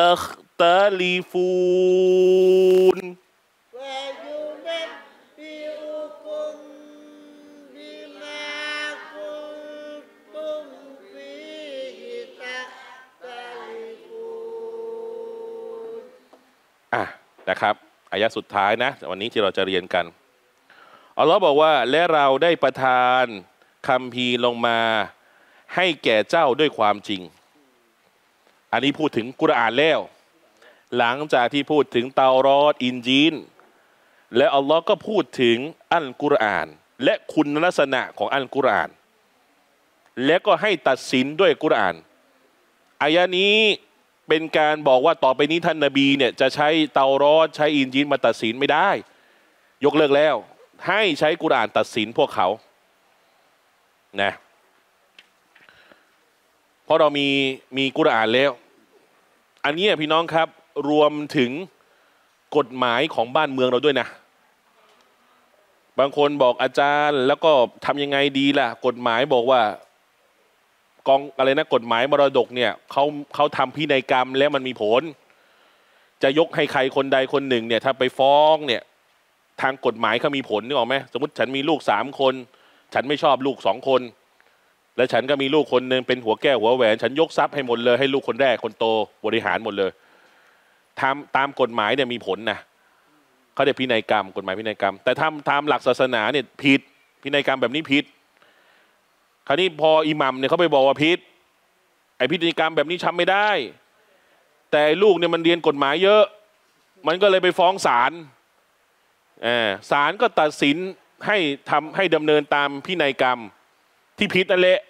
تختلفون وينبئكم بما كنتم فيه تختلفون อ่ะนะครับอายะสุดท้ายนะวันนี้ที่เราจะเรียนกันอัลลอฮ์บอกว่าและเราได้ประทานคัมภีร์ลงมาให้แก่เจ้าด้วยความจริงอันนี้พูดถึงกุรอานแล้วหลังจากที่พูดถึงเตารอดอินจีนและอัลลอฮ์ก็พูดถึงอัลกุรอานและคุณลักษณะของอัลกุรอานและก็ให้ตัดสินด้วยกุรอานอายะนี้เป็นการบอกว่าต่อไปนี้ท่านนบีเนี่ยจะใช้เตารอดใช้อินจีนมาตัดสินไม่ได้ยกเลิกแล้วให้ใช้กุรอานตัดสินพวกเขานะเพราะเรามีมีกุรอานแล้วอันนี้พี่น้องครับรวมถึงกฎหมายของบ้านเมืองเราด้วยนะบางคนบอกอาจารย์แล้วก็ทำยังไงดีล่ะกฎหมายบอกว่ากองอะไรนะกฎหมายมรดกเนี่ยเขาเขาทำพินัยกรรมแล้วมันมีผลจะยกให้ใครคนใดคนหนึ่งเนี่ยถ้าไปฟ้องเนี่ยทางกฎหมายเขามีผลนึกออกไหมสมมติฉันมีลูกสามคนฉันไม่ชอบลูกสองคนและฉันก็มีลูกคนหนึ่งเป็นหัวแก้วหัวแหวนฉันยกทรัพย์ให้หมดเลยให้ลูกคนแรกคนโตบริหารหมดเลยทำตามกฎหมายเนี่ยมีผลนะเขาเรียกพินัยกรรมกฎหมายพินัยกรรมแต่ทำตามหลักศาสนาเนี่ยผิดพินัยกรรมแบบนี้ผิดคราวนี้พออิหมัมเนี่ยเขาไปบอกว่าผิดไอ้พินัยกรรมแบบนี้ทำไม่ได้แต่ลูกเนี่ยมันเรียนกฎหมายเยอะมันก็เลยไปฟ้องศาลศาลก็ตัดสินให้ทำให้ดำเนินตามพินัยกรรมที่ผิดนั่นแหละ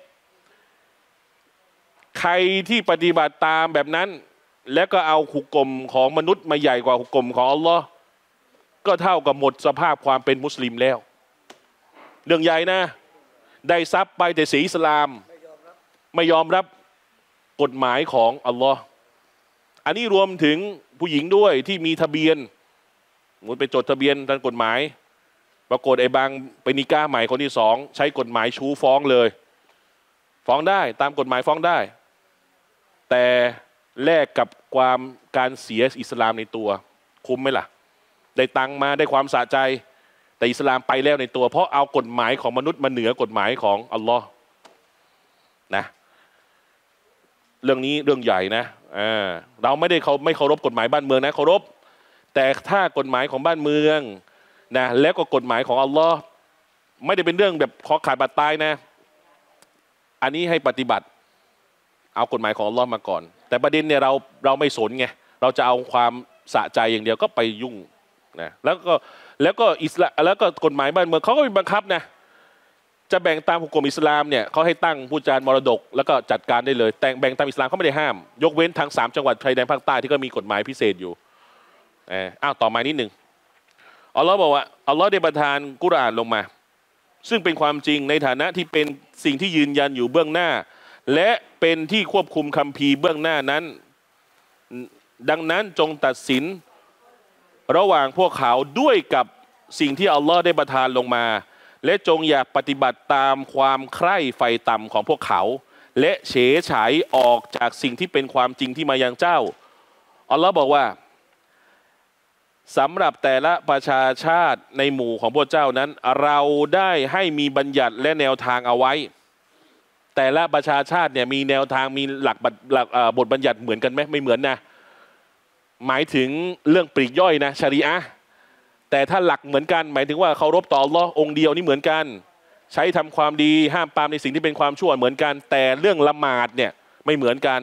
ใครที่ปฏิบัติตามแบบนั้นแล้วก็เอาหุกกลมของมนุษย์มาใหญ่กว่าหุกกลมของอัลลอฮ์ก็เท่ากับหมดสภาพความเป็นมุสลิมแล้วเรื่องใหญ่นะได้ทรัพย์ไปแต่สีอิสลามไม่ยอมรับกฎหมายของอัลลอฮ์อันนี้รวมถึงผู้หญิงด้วยที่มีทะเบียนมุดไปจดทะเบียนตามกฎหมายปรากฏไอ้บางไปนิก้าใหม่คนที่สองใช้กฎหมายชูฟ้องเลยฟ้องได้ตามกฎหมายฟ้องได้แต่แลกกับความการเสียอิสลามในตัวคุ้มไหมล่ะได้ตังมาได้ความสะใจแต่อิสลามไปแล้วในตัวเพราะเอากฎหมายของมนุษย์มาเหนือกฎหมายของอัลลอฮ์นะเรื่องนี้เรื่องใหญ่นะเราไม่ได้เขาไม่เคารพกฎหมายบ้านเมืองนะเคารพแต่ถ้ากฎหมายของบ้านเมืองนะแล้วก็กฎหมายของอัลลอฮ์ไม่ได้เป็นเรื่องแบบขอขาดบาดตายนะอันนี้ให้ปฏิบัติเอากฎหมายของอัลลอฮ์มาก่อนแต่ประเด็นเนี่ยเราเราไม่สนไงเราจะเอาความสะใจอย่างเดียวก็ไปยุ่งนะแล้วก็แล้วก็อิสลามแล้วก็กฎหมายบ้านเมืองเขาก็มีบังคับนะจะแบ่งตามหุกกลมอิสลามเนี่ยเขาให้ตั้งผู้จารมรดกแล้วก็จัดการได้เลยแต่แบ่งตามอิสลามเขาไม่ได้ห้ามยกเว้นทางสามจังหวัดชายแดนภาคใต้ที่ก็มีกฎหมายพิเศษอยู่อ้าวต่อมานิดหนึ่งอัลลอฮ์บอกว่าอัลลอฮ์ได้ประทานกุรอานลงมาซึ่งเป็นความจริงในฐานะที่เป็นสิ่งที่ยืนยันอยู่เบื้องหน้าและเป็นที่ควบคุมคัมภีร์เบื้องหน้านั้นดังนั้นจงตัดสินระหว่างพวกเขาด้วยกับสิ่งที่อัลลอฮ์ได้ประทานลงมาและจงอย่าปฏิบัติตามความใคร่ไฟต่ำของพวกเขาและเฉยฉายออกจากสิ่งที่เป็นความจริงที่มายังเจ้าอัลลอฮ์บอกว่าสำหรับแต่ละประชาชาติในหมู่ของพวกเจ้านั้นเราได้ให้มีบัญญัติและแนวทางเอาไว้แต่ละประชาชาติเนี่ยมีแนวทางมีหลักหลักบทบัญญัติเหมือนกันไหมไม่เหมือนนะหมายถึงเรื่องปลีกย่อยนะชะรีอะห์แต่ถ้าหลักเหมือนกันหมายถึงว่าเคารพต่ออัลลอฮ์องค์เดียวนี่เหมือนกันใช้ทำความดีห้ามปรามในสิ่งที่เป็นความชั่วเหมือนกันแต่เรื่องละหมาดเนี่ยไม่เหมือนกัน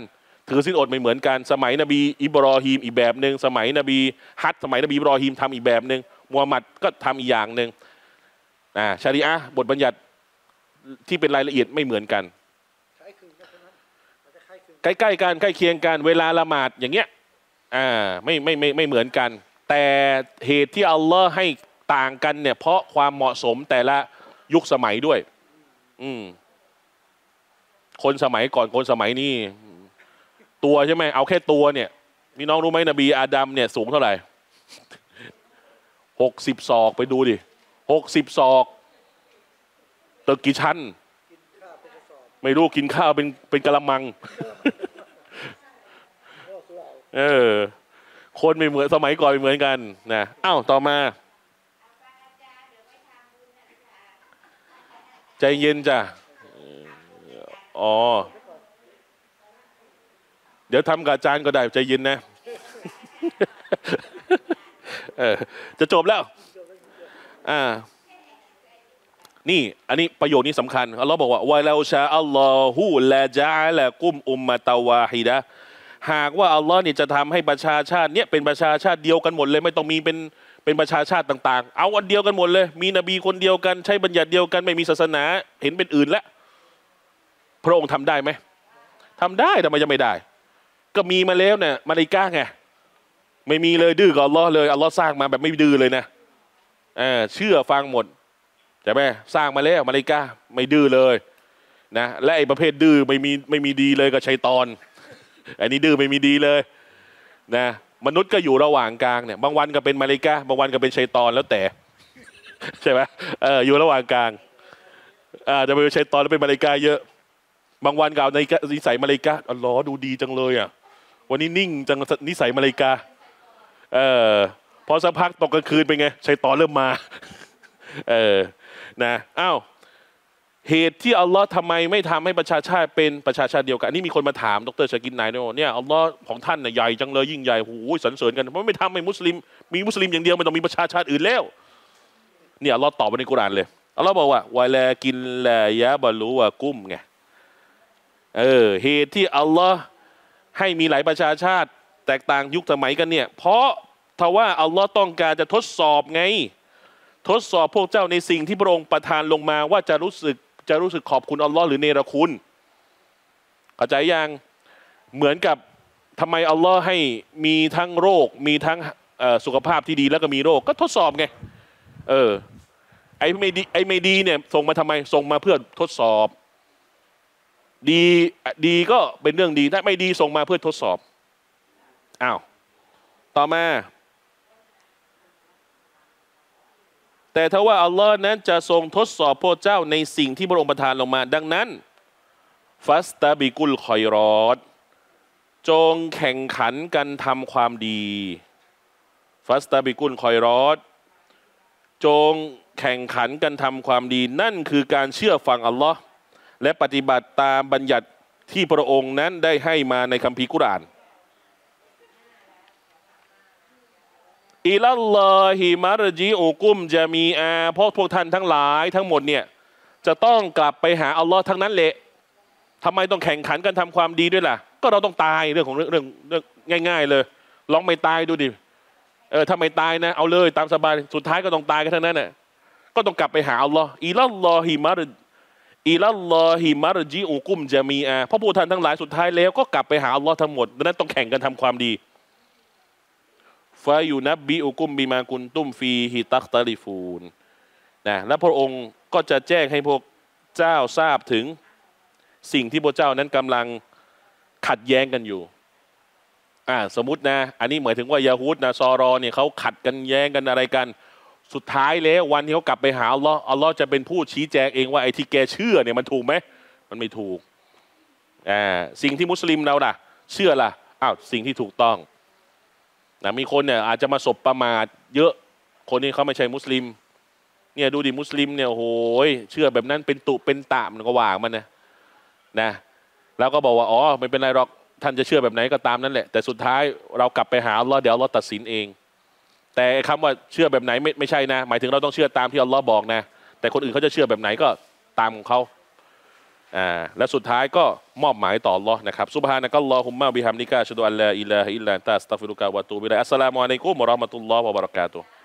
ถือศีลอดไม่เหมือนกันสมัยนบีอิบรอฮีมอีกแบบหนึ่งสมัยนบีฮัดสมัยนบีอิบรอฮีมทำอีกแบบหนึ่งมูฮัมหมัดก็ทำอีกอย่างหนึ่งอ่าชารีอะห์บทบัญญัติที่เป็นรายละเอียดไม่เหมือนกันคล้ายคลึงกันนั้นมันจะคล้ายคลึงใกล้ๆกันใกล้เคียงกันเวลาละหมาดอย่างเงี้ยอ่าไม่ไม่ไม่ไม่เหมือนกันแต่เหตุที่อัลลอฮ์ให้ต่างกันเนี่ยเพราะความเหมาะสมแต่ละยุคสมัยด้วยอืมคนสมัยก่อนคนสมัยนี้ตัวใช่ไหมเอาแค่ตัวเนี่ยมีน้องรู้ไหมนบีอาดัมเนี่ยสูงเท่าไหร่หกสิบศอกไปดูดิหกสิบศอกตึกกี่ชั้นไม่รู้กินข้าวเป็นเป็นกะละมังเออคนไม่เหมือนสมัยก่อนไม่เหมือนกันนะอ้าวต่อมาใจเย็นจ้ะอ๋อเดี๋ยวทำกับอาจารย์ก็ได้ใจเย็นนะเออจะจบแล้วอ่านี่อันนี้ประโยคนี้สำคัญอัลลอฮ์บอกว่าวะลาชาอัลลอฮุละจาละกุมอุมมะตาวาฮิดะหากว่าอัลลอฮ์นี่จะทำให้ประชาชาติเนี่ยเป็นประชาชาติเดียวกันหมดเลยไม่ต้องมีเป็นเป็นประชาชาติต่างๆเอาอันเดียวกันหมดเลยมีนบีคนเดียวกันใช้บัญญัติเดียวกันไม่มีศาสนาเห็นเป็นอื่นแล้วพระองค์ทำได้ไหมทำได้ทำไมจะไม่ได้ก็มีมาแล้วเนี่ยมาลาอิกะห์ไงไม่มีเลยดื้อกับอัลลอฮ์เลยอัลลอฮ์สร้างมาแบบไม่ดื้อเลยนะเออเชื่อฟังหมดใช่ไหมสร้างมาแล้วมาลาอิกะห์ไม่ดื้อเลยนะและไอ้ประเภทดื้อไม่มีไม่มีดีเลยกับชัยฏอนอันนี้ดื้อไม่มีดีเลยนะมนุษย์ก็อยู่ระหว่างกลางเนี่ยบางวันก็เป็นมาลาอิกะห์บางวันก็เป็นชัยฏอนแล้วแต่ใช่ไหมเอออยู่ระหว่างกลางอ่าจะเป็นชัยฏอนแล้วเป็นมาลาอิกะห์เยอะบางวันก็เอาในนิสัยมาลาอิกะห์อัลลอฮ์ดูดีจังเลยอ่ะวันนี้นิ่งจังนิสัยมาลาอิกะห์เออพอสักพักตกกลางคืนเป็นไงชัยฏอนเริ่มมาเออนะอ้าวเหตุที่อัลลอฮ์ทำไมไม่ทำให้ประชาชาติเป็นประชาชาติเดียวกันอันนี้มีคนมาถามดรชากินนายเนี่ยอัลลอฮ์ของท่านเนี่ยใหญ่จังเลยยิ่งใหญ่โอ้ยสรรเสริญกันเพราะไม่ทำให้มุสลิมมีมุสลิมอย่างเดียวไม่ต้องมีประชาชาติอื่นแล้วเนี่ยอัลลอฮ์ตอบไว้ในกุรอานเลยอัลลอฮ์บอกว่าวะลากินลายะบะลูวะกุมไงเออเหตุที่อัลลอฮ์ให้มีหลายประชาชาติแตกต่างยุคสมัยกันเนี่ยเพราะทว่าอัลลอฮ์ต้องการจะทดสอบไงทดสอบพวกเจ้าในสิ่งที่พระองค์ประทานลงมาว่าจะรู้สึกจะรู้สึกขอบคุณอัลลอฮ์หรือเนรคุณเข้าใจยังเหมือนกับทำไมอัลลอฮ์ให้มีทั้งโรคมีทั้งสุขภาพที่ดีแล้วก็มีโรคก็ทดสอบไงเออไอ้ไม่ดีไอ้ไม่ดีเนี่ยส่งมาทำไมส่งมาเพื่อทดสอบดีดีก็เป็นเรื่องดีถ้าไม่ดีส่งมาเพื่อทดสอบอ้าวต่อมาแต่ถ้าว่าอัลลอฮ์นั้นจะทรงทดสอบพวกเจ้าในสิ่งที่พระองค์ประทานลงมาดังนั้นฟัสตาบิกุลคอยรอดจงแข่งขันกันทำความดีฟัสตาบิกุลคอยรอดจงแข่งขันกันทำความดีนั่นคือการเชื่อฟังอัลลอฮ์และปฏิบัติตามบัญญัติที่พระองค์นั้นได้ให้มาในคัมภีร์กุรอานอิลัลลอฮิมารจิอุกุมจะมีอาเพราะพวกท่านทั้งหลายทั้งหมดเนี่ยจะต้องกลับไปหาอัลลอฮ์ทั้งนั้นแหละทำไมต้องแข่งขันกันทำความดีด้วยล่ะก็เราต้องตายเรื่องของเรื่องเรื่องเรื่องง่ายๆเลยลองไม่ตายดูดิเออถ้าไม่ตายนะเอาเลยตามสบายสุดท้ายก็ต้องตายกันทั้งนั้นน่ะก็ต้องกลับไปหาอัลลอฮ์อิลัลลอฮิมารอิลัลลอฮิมารจิอุกุมจะมีอาเพราะพวกท่านทั้งหลายสุดท้ายแล้วก็กลับไปหาอัลลอฮ์ทั้งหมดดังนั้นต้องแข่งกันทำความดีฟายูนับบิอุกุมบิมากุนตุมฟีฮิตักตาลิฟูนนะและพระองค์ก็จะแจ้งให้พวกเจ้าทราบถึงสิ่งที่พวกเจ้านั้นกำลังขัดแย้งกันอยู่อ่าสมมตินะอันนี้หมายถึงว่ายาฮูดนะซอรอเนี่ยเขาขัดกันแย้งกันอะไรกันสุดท้ายแล้ววันที่เขากลับไปหาอัลลอฮ์อัลลอฮ์จะเป็นผู้ชี้แจงเองว่าไอ้ที่แกเชื่อเนี่ยมันถูกไหมมันไม่ถูกอ่าสิ่งที่มุสลิมเราล่ะเชื่อล่ะอ้าวสิ่งที่ถูกต้องนะมีคนเนี่ยอาจจะมาสบประมาทเยอะคนนี้เขาไม่ใช่มุสลิมเนี่ยดูดิมุสลิมเนี่ยโอ้ยเชื่อแบบนั้นเป็นตุเป็นตะมันก็ว่างมันนะนะแล้วก็บอกว่าอ๋อไม่เป็นไรหรอกท่านจะเชื่อแบบไหนก็ตามนั่นแหละแต่สุดท้ายเรากลับไปหาอัลลอฮ์เดี๋ยวอัลลอฮ์ตัดสินเองแต่คำว่าเชื่อแบบไหนไม่ไม่ใช่นะหมายถึงเราต้องเชื่อตามที่อัลลอฮ์บอกนะแต่คนอื่นเขาจะเชื่อแบบไหนก็ตามของเขาอ่าและสุดท้ายก็มอบหมายต่ออัลลอฮ์นะครับซุบฮานะกัลลอฮุมมะบิฮัมดิกะอัชฮะดุอัลลาอิลาฮะอิลลัลลอฮ์อัสตัฆฟิรุกะวะอะตูบิอิลัยฮิอัสสลามุอะลัยกุมวะเราะห์มะตุลลอฮ์วะบะเราะกาตุฮ์